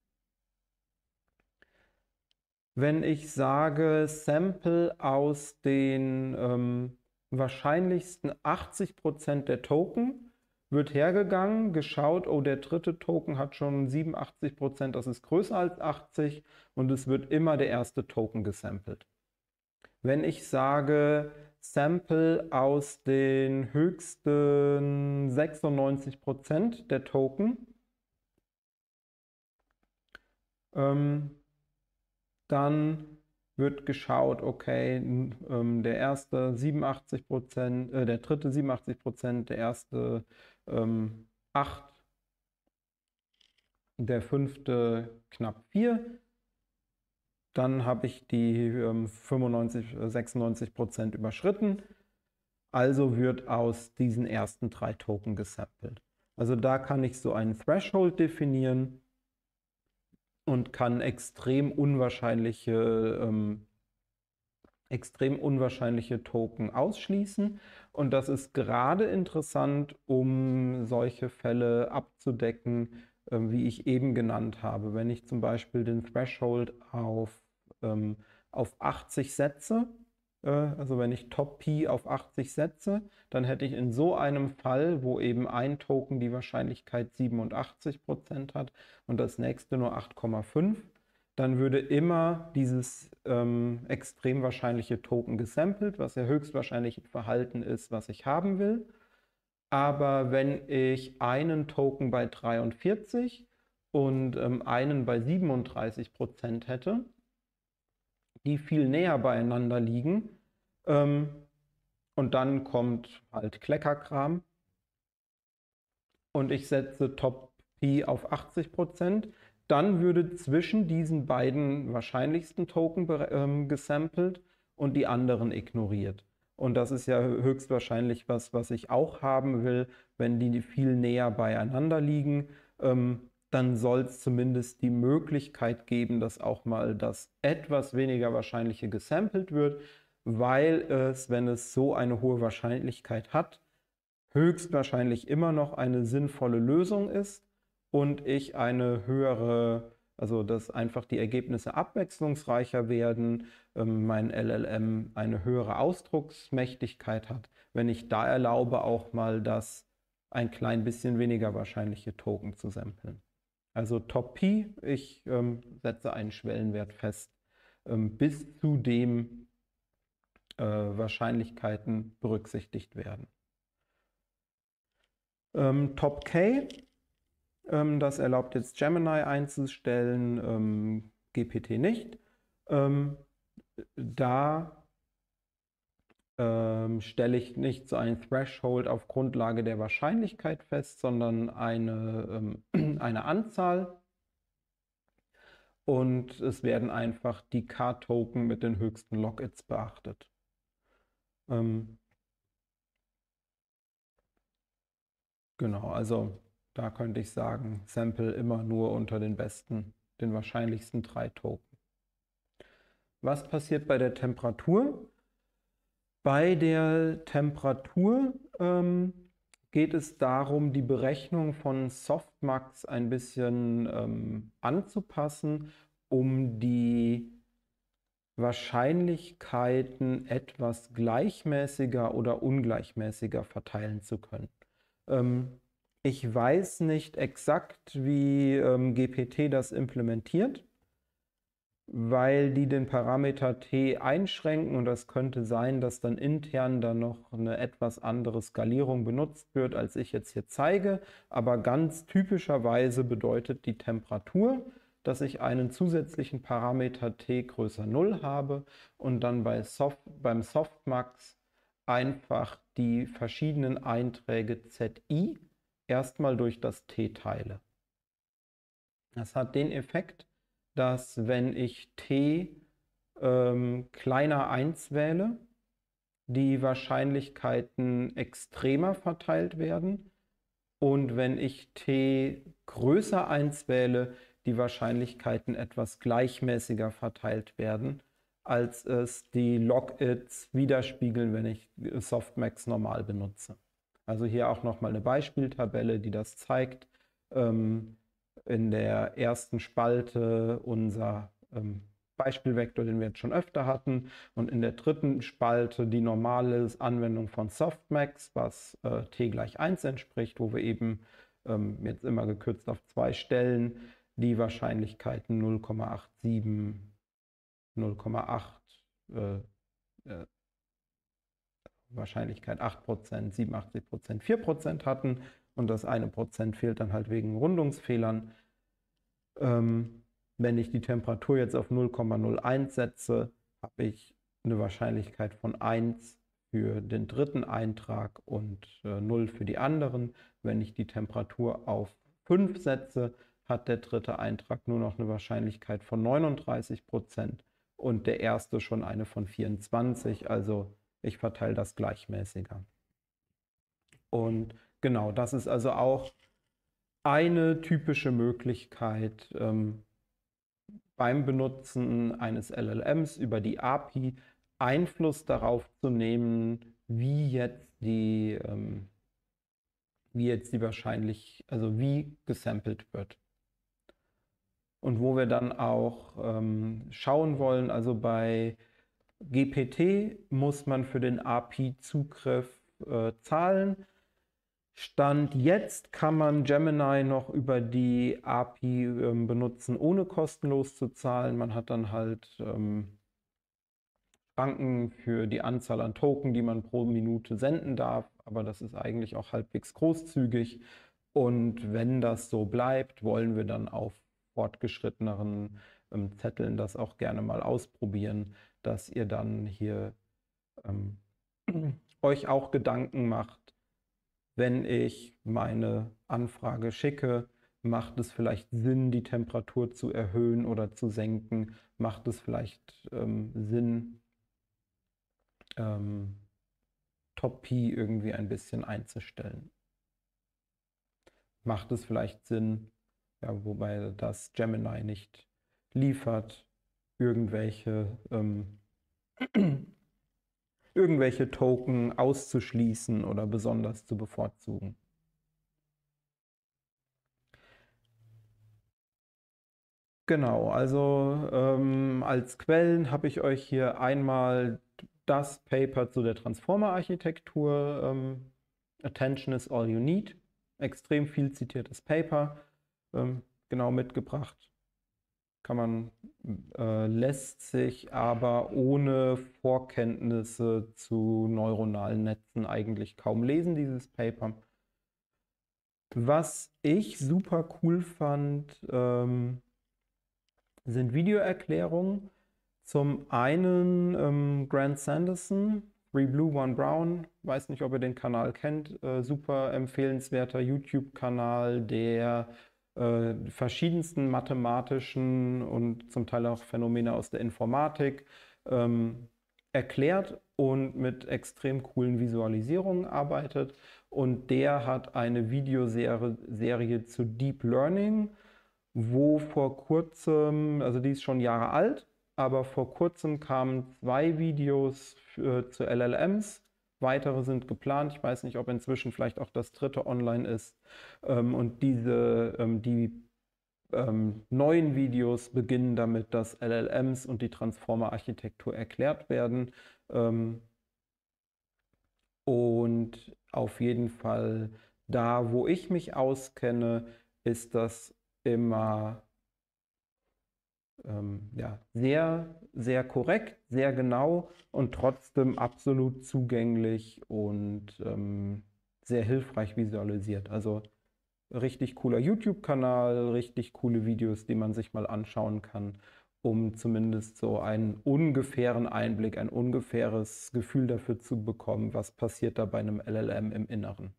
wenn ich sage, Sample aus den ähm, wahrscheinlichsten achtzig Prozent der Token, wird hergegangen, geschaut, oh, der dritte Token hat schon siebenundachtzig Prozent, das ist größer als achtzig und es wird immer der erste Token gesampelt. Wenn ich sage, Sample aus den höchsten sechsundneunzig Prozent der Token, ähm, dann wird geschaut, okay, ähm, der erste siebenundachtzig Prozent, äh, der dritte siebenundachtzig Prozent, der erste ähm, acht, der fünfte knapp vier. Dann habe ich die ähm, fünfundneunzig, sechsundneunzig Prozent überschritten. Also wird aus diesen ersten drei Token gesampelt. Also da kann ich so einen Threshold definieren und kann extrem unwahrscheinliche, ähm, extrem unwahrscheinliche Token ausschließen. Und das ist gerade interessant, um solche Fälle abzudecken, äh, wie ich eben genannt habe. Wenn ich zum Beispiel den Threshold auf, ähm, auf achtzig setze, äh, also wenn ich Top P auf achtzig setze, dann hätte ich in so einem Fall, wo eben ein Token die Wahrscheinlichkeit siebenundachtzig Prozent hat und das nächste nur acht Komma fünf, dann würde immer dieses ähm, extrem wahrscheinliche Token gesampelt, was ja höchstwahrscheinlich ein Verhalten ist, was ich haben will. Aber wenn ich einen Token bei dreiundvierzig und ähm, einen bei siebenunddreißig Prozent hätte, die viel näher beieinander liegen, ähm, und dann kommt halt Kleckerkram und ich setze Top P auf achtzig Prozent, dann würde zwischen diesen beiden wahrscheinlichsten Token ähm, gesampelt und die anderen ignoriert. Und das ist ja höchstwahrscheinlich was, was ich auch haben will, wenn die viel näher beieinander liegen. Ähm, dann soll es zumindest die Möglichkeit geben, dass auch mal das etwas weniger Wahrscheinliche gesampelt wird, weil es, wenn es so eine hohe Wahrscheinlichkeit hat, höchstwahrscheinlich immer noch eine sinnvolle Lösung ist und ich eine höhere, also dass einfach die Ergebnisse abwechslungsreicher werden, ähm, mein L L M eine höhere Ausdrucksmächtigkeit hat, wenn ich da erlaube, auch mal das ein klein bisschen weniger wahrscheinliche Token zu samplen. Also Top P, ich ähm, setze einen Schwellenwert fest, ähm, bis zu dem äh, Wahrscheinlichkeiten berücksichtigt werden. Ähm, Top K, ähm, das erlaubt jetzt Gemini einzustellen, ähm, G P T nicht. Ähm, da ähm, stelle ich nicht so ein Threshold auf Grundlage der Wahrscheinlichkeit fest, sondern eine, ähm, eine Anzahl. Und es werden einfach die K-Token mit den höchsten Logits beachtet. Ähm, genau, also da könnte ich sagen, Sample immer nur unter den besten, den wahrscheinlichsten drei Token. Was passiert bei der Temperatur? Bei der Temperatur ähm, geht es darum, die Berechnung von Softmax ein bisschen ähm, anzupassen, um die Wahrscheinlichkeiten etwas gleichmäßiger oder ungleichmäßiger verteilen zu können. Ähm, ich weiß nicht exakt, wie ähm, G P T das implementiert, weil die den Parameter t einschränken und das könnte sein, dass dann intern dann noch eine etwas andere Skalierung benutzt wird, als ich jetzt hier zeige. Aber ganz typischerweise bedeutet die Temperatur, dass ich einen zusätzlichen Parameter t größer null habe und dann bei Soft, beim Softmax einfach die verschiedenen Einträge Zi erstmal durch das t teile. Das hat den Effekt, dass wenn ich t ähm, kleiner eins wähle, die Wahrscheinlichkeiten extremer verteilt werden und wenn ich t größer eins wähle, die Wahrscheinlichkeiten etwas gleichmäßiger verteilt werden, als es die Logits widerspiegeln, wenn ich Softmax normal benutze. Also hier auch nochmal eine Beispieltabelle, die das zeigt. Ähm, in der ersten Spalte unser ähm, Beispielvektor, den wir jetzt schon öfter hatten, und in der dritten Spalte die normale Anwendung von Softmax, was äh, t gleich eins entspricht, wo wir eben ähm, jetzt immer gekürzt auf zwei Stellen die Wahrscheinlichkeiten null Komma siebenundachtzig, null Komma acht, äh, äh, Wahrscheinlichkeit acht Prozent, siebenundachtzig Prozent, vier Prozent hatten und das eine Prozent fehlt dann halt wegen Rundungsfehlern. Ähm, wenn ich die Temperatur jetzt auf null Komma null eins setze, habe ich eine Wahrscheinlichkeit von eins für den dritten Eintrag und äh, null für die anderen. Wenn ich die Temperatur auf fünf setze, hat der dritte Eintrag nur noch eine Wahrscheinlichkeit von neununddreißig Prozent und der erste schon eine von vierundzwanzig. Also ich verteile das gleichmäßiger. Und genau, das ist also auch eine typische Möglichkeit, ähm, beim Benutzen eines L L Ms über die A P I Einfluss darauf zu nehmen, wie jetzt die, ähm, wie jetzt die wahrscheinlich, also wie gesampelt wird. Und wo wir dann auch ähm, schauen wollen, also bei G P T muss man für den A P I-Zugriff äh, zahlen. Stand jetzt kann man Gemini noch über die A P I ähm, benutzen, ohne kostenlos zu zahlen. Man hat dann halt ähm, Schranken für die Anzahl an Token, die man pro Minute senden darf, aber das ist eigentlich auch halbwegs großzügig. Und wenn das so bleibt, wollen wir dann auf fortgeschritteneren ähm, Zetteln das auch gerne mal ausprobieren, dass ihr dann hier ähm, euch auch Gedanken macht, wenn ich meine Anfrage schicke, macht es vielleicht Sinn, die Temperatur zu erhöhen oder zu senken? Macht es vielleicht ähm, Sinn, ähm, Top P irgendwie ein bisschen einzustellen? Macht es vielleicht Sinn, ja, wobei das Gemini nicht liefert, irgendwelche, ähm, irgendwelche Token auszuschließen oder besonders zu bevorzugen? Genau, also ähm, als Quellen habe ich euch hier einmal das Paper zu der Transformer-Architektur, ähm, Attention is all you need, extrem viel zitiertes Paper, ähm, genau mitgebracht. Kann man, äh, lässt sich aber ohne Vorkenntnisse zu neuronalen Netzen eigentlich kaum lesen, dieses Paper. Was ich super cool fand, ähm, sind Videoerklärungen. Zum einen ähm, Grant Sanderson, Three Blue, One Brown. Weiß nicht, ob ihr den Kanal kennt. Äh, super empfehlenswerter YouTube-Kanal, der äh, verschiedensten mathematischen und zum Teil auch Phänomene aus der Informatik ähm, erklärt und mit extrem coolen Visualisierungen arbeitet. Und der hat eine Videoserie Serie zu Deep Learning, wo vor kurzem, also die ist schon Jahre alt, aber vor kurzem kamen zwei Videos für, zu L L Ms. Weitere sind geplant. Ich weiß nicht, ob inzwischen vielleicht auch das dritte online ist. Ähm, und diese, ähm, die ähm, neuen Videos beginnen damit, dass L L Ms und die Transformer-Architektur erklärt werden. Ähm, und auf jeden Fall da, wo ich mich auskenne, ist das immer ähm, ja, sehr, sehr korrekt, sehr genau und trotzdem absolut zugänglich und ähm, sehr hilfreich visualisiert. Also richtig cooler YouTube-Kanal, richtig coole Videos, die man sich mal anschauen kann, um zumindest so einen ungefähren Einblick, ein ungefähres Gefühl dafür zu bekommen, was passiert da bei einem L L M im Inneren.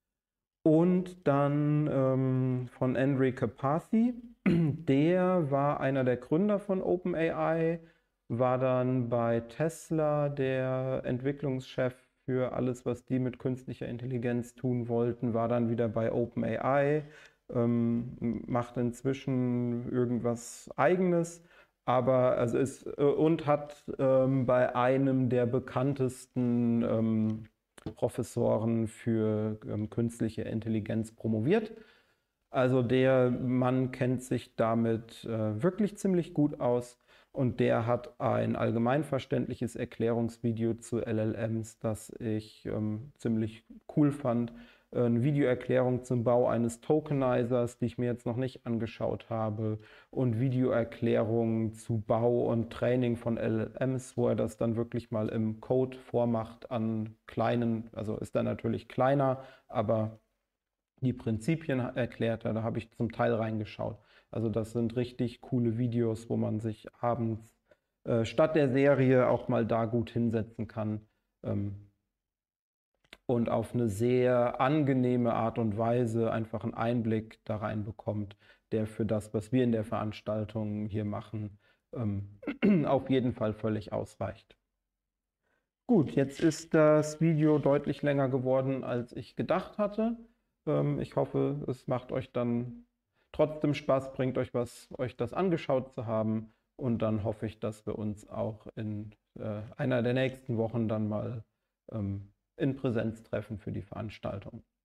Und dann ähm, von Enrique Carpathy, der war einer der Gründer von OpenAI, war dann bei Tesla der Entwicklungschef für alles, was die mit künstlicher Intelligenz tun wollten, war dann wieder bei OpenAI, ähm, macht inzwischen irgendwas Eigenes, aber also ist äh, und hat ähm, bei einem der bekanntesten ähm, Professoren für ähm, künstliche Intelligenz promoviert. Also der Mann kennt sich damit äh, wirklich ziemlich gut aus und der hat ein allgemeinverständliches Erklärungsvideo zu L L Ms, das ich ähm, ziemlich cool fand. Eine Videoerklärung zum Bau eines Tokenizers, die ich mir jetzt noch nicht angeschaut habe, und Videoerklärungen zu Bau und Training von L L Ms, wo er das dann wirklich mal im Code vormacht an kleinen, also ist er natürlich kleiner, aber die Prinzipien erklärt er, da habe ich zum Teil reingeschaut. Also das sind richtig coole Videos, wo man sich abends äh, statt der Serie auch mal da gut hinsetzen kann. Ähm, und auf eine sehr angenehme Art und Weise einfach einen Einblick da rein bekommt, der für das, was wir in der Veranstaltung hier machen, ähm, auf jeden Fall völlig ausreicht. Gut, jetzt ist das Video deutlich länger geworden, als ich gedacht hatte. Ähm, ich hoffe, es macht euch dann trotzdem Spaß, bringt euch was, euch das angeschaut zu haben. Und dann hoffe ich, dass wir uns auch in äh, einer der nächsten Wochen dann mal ähm, in Präsenz treffen für die Veranstaltung.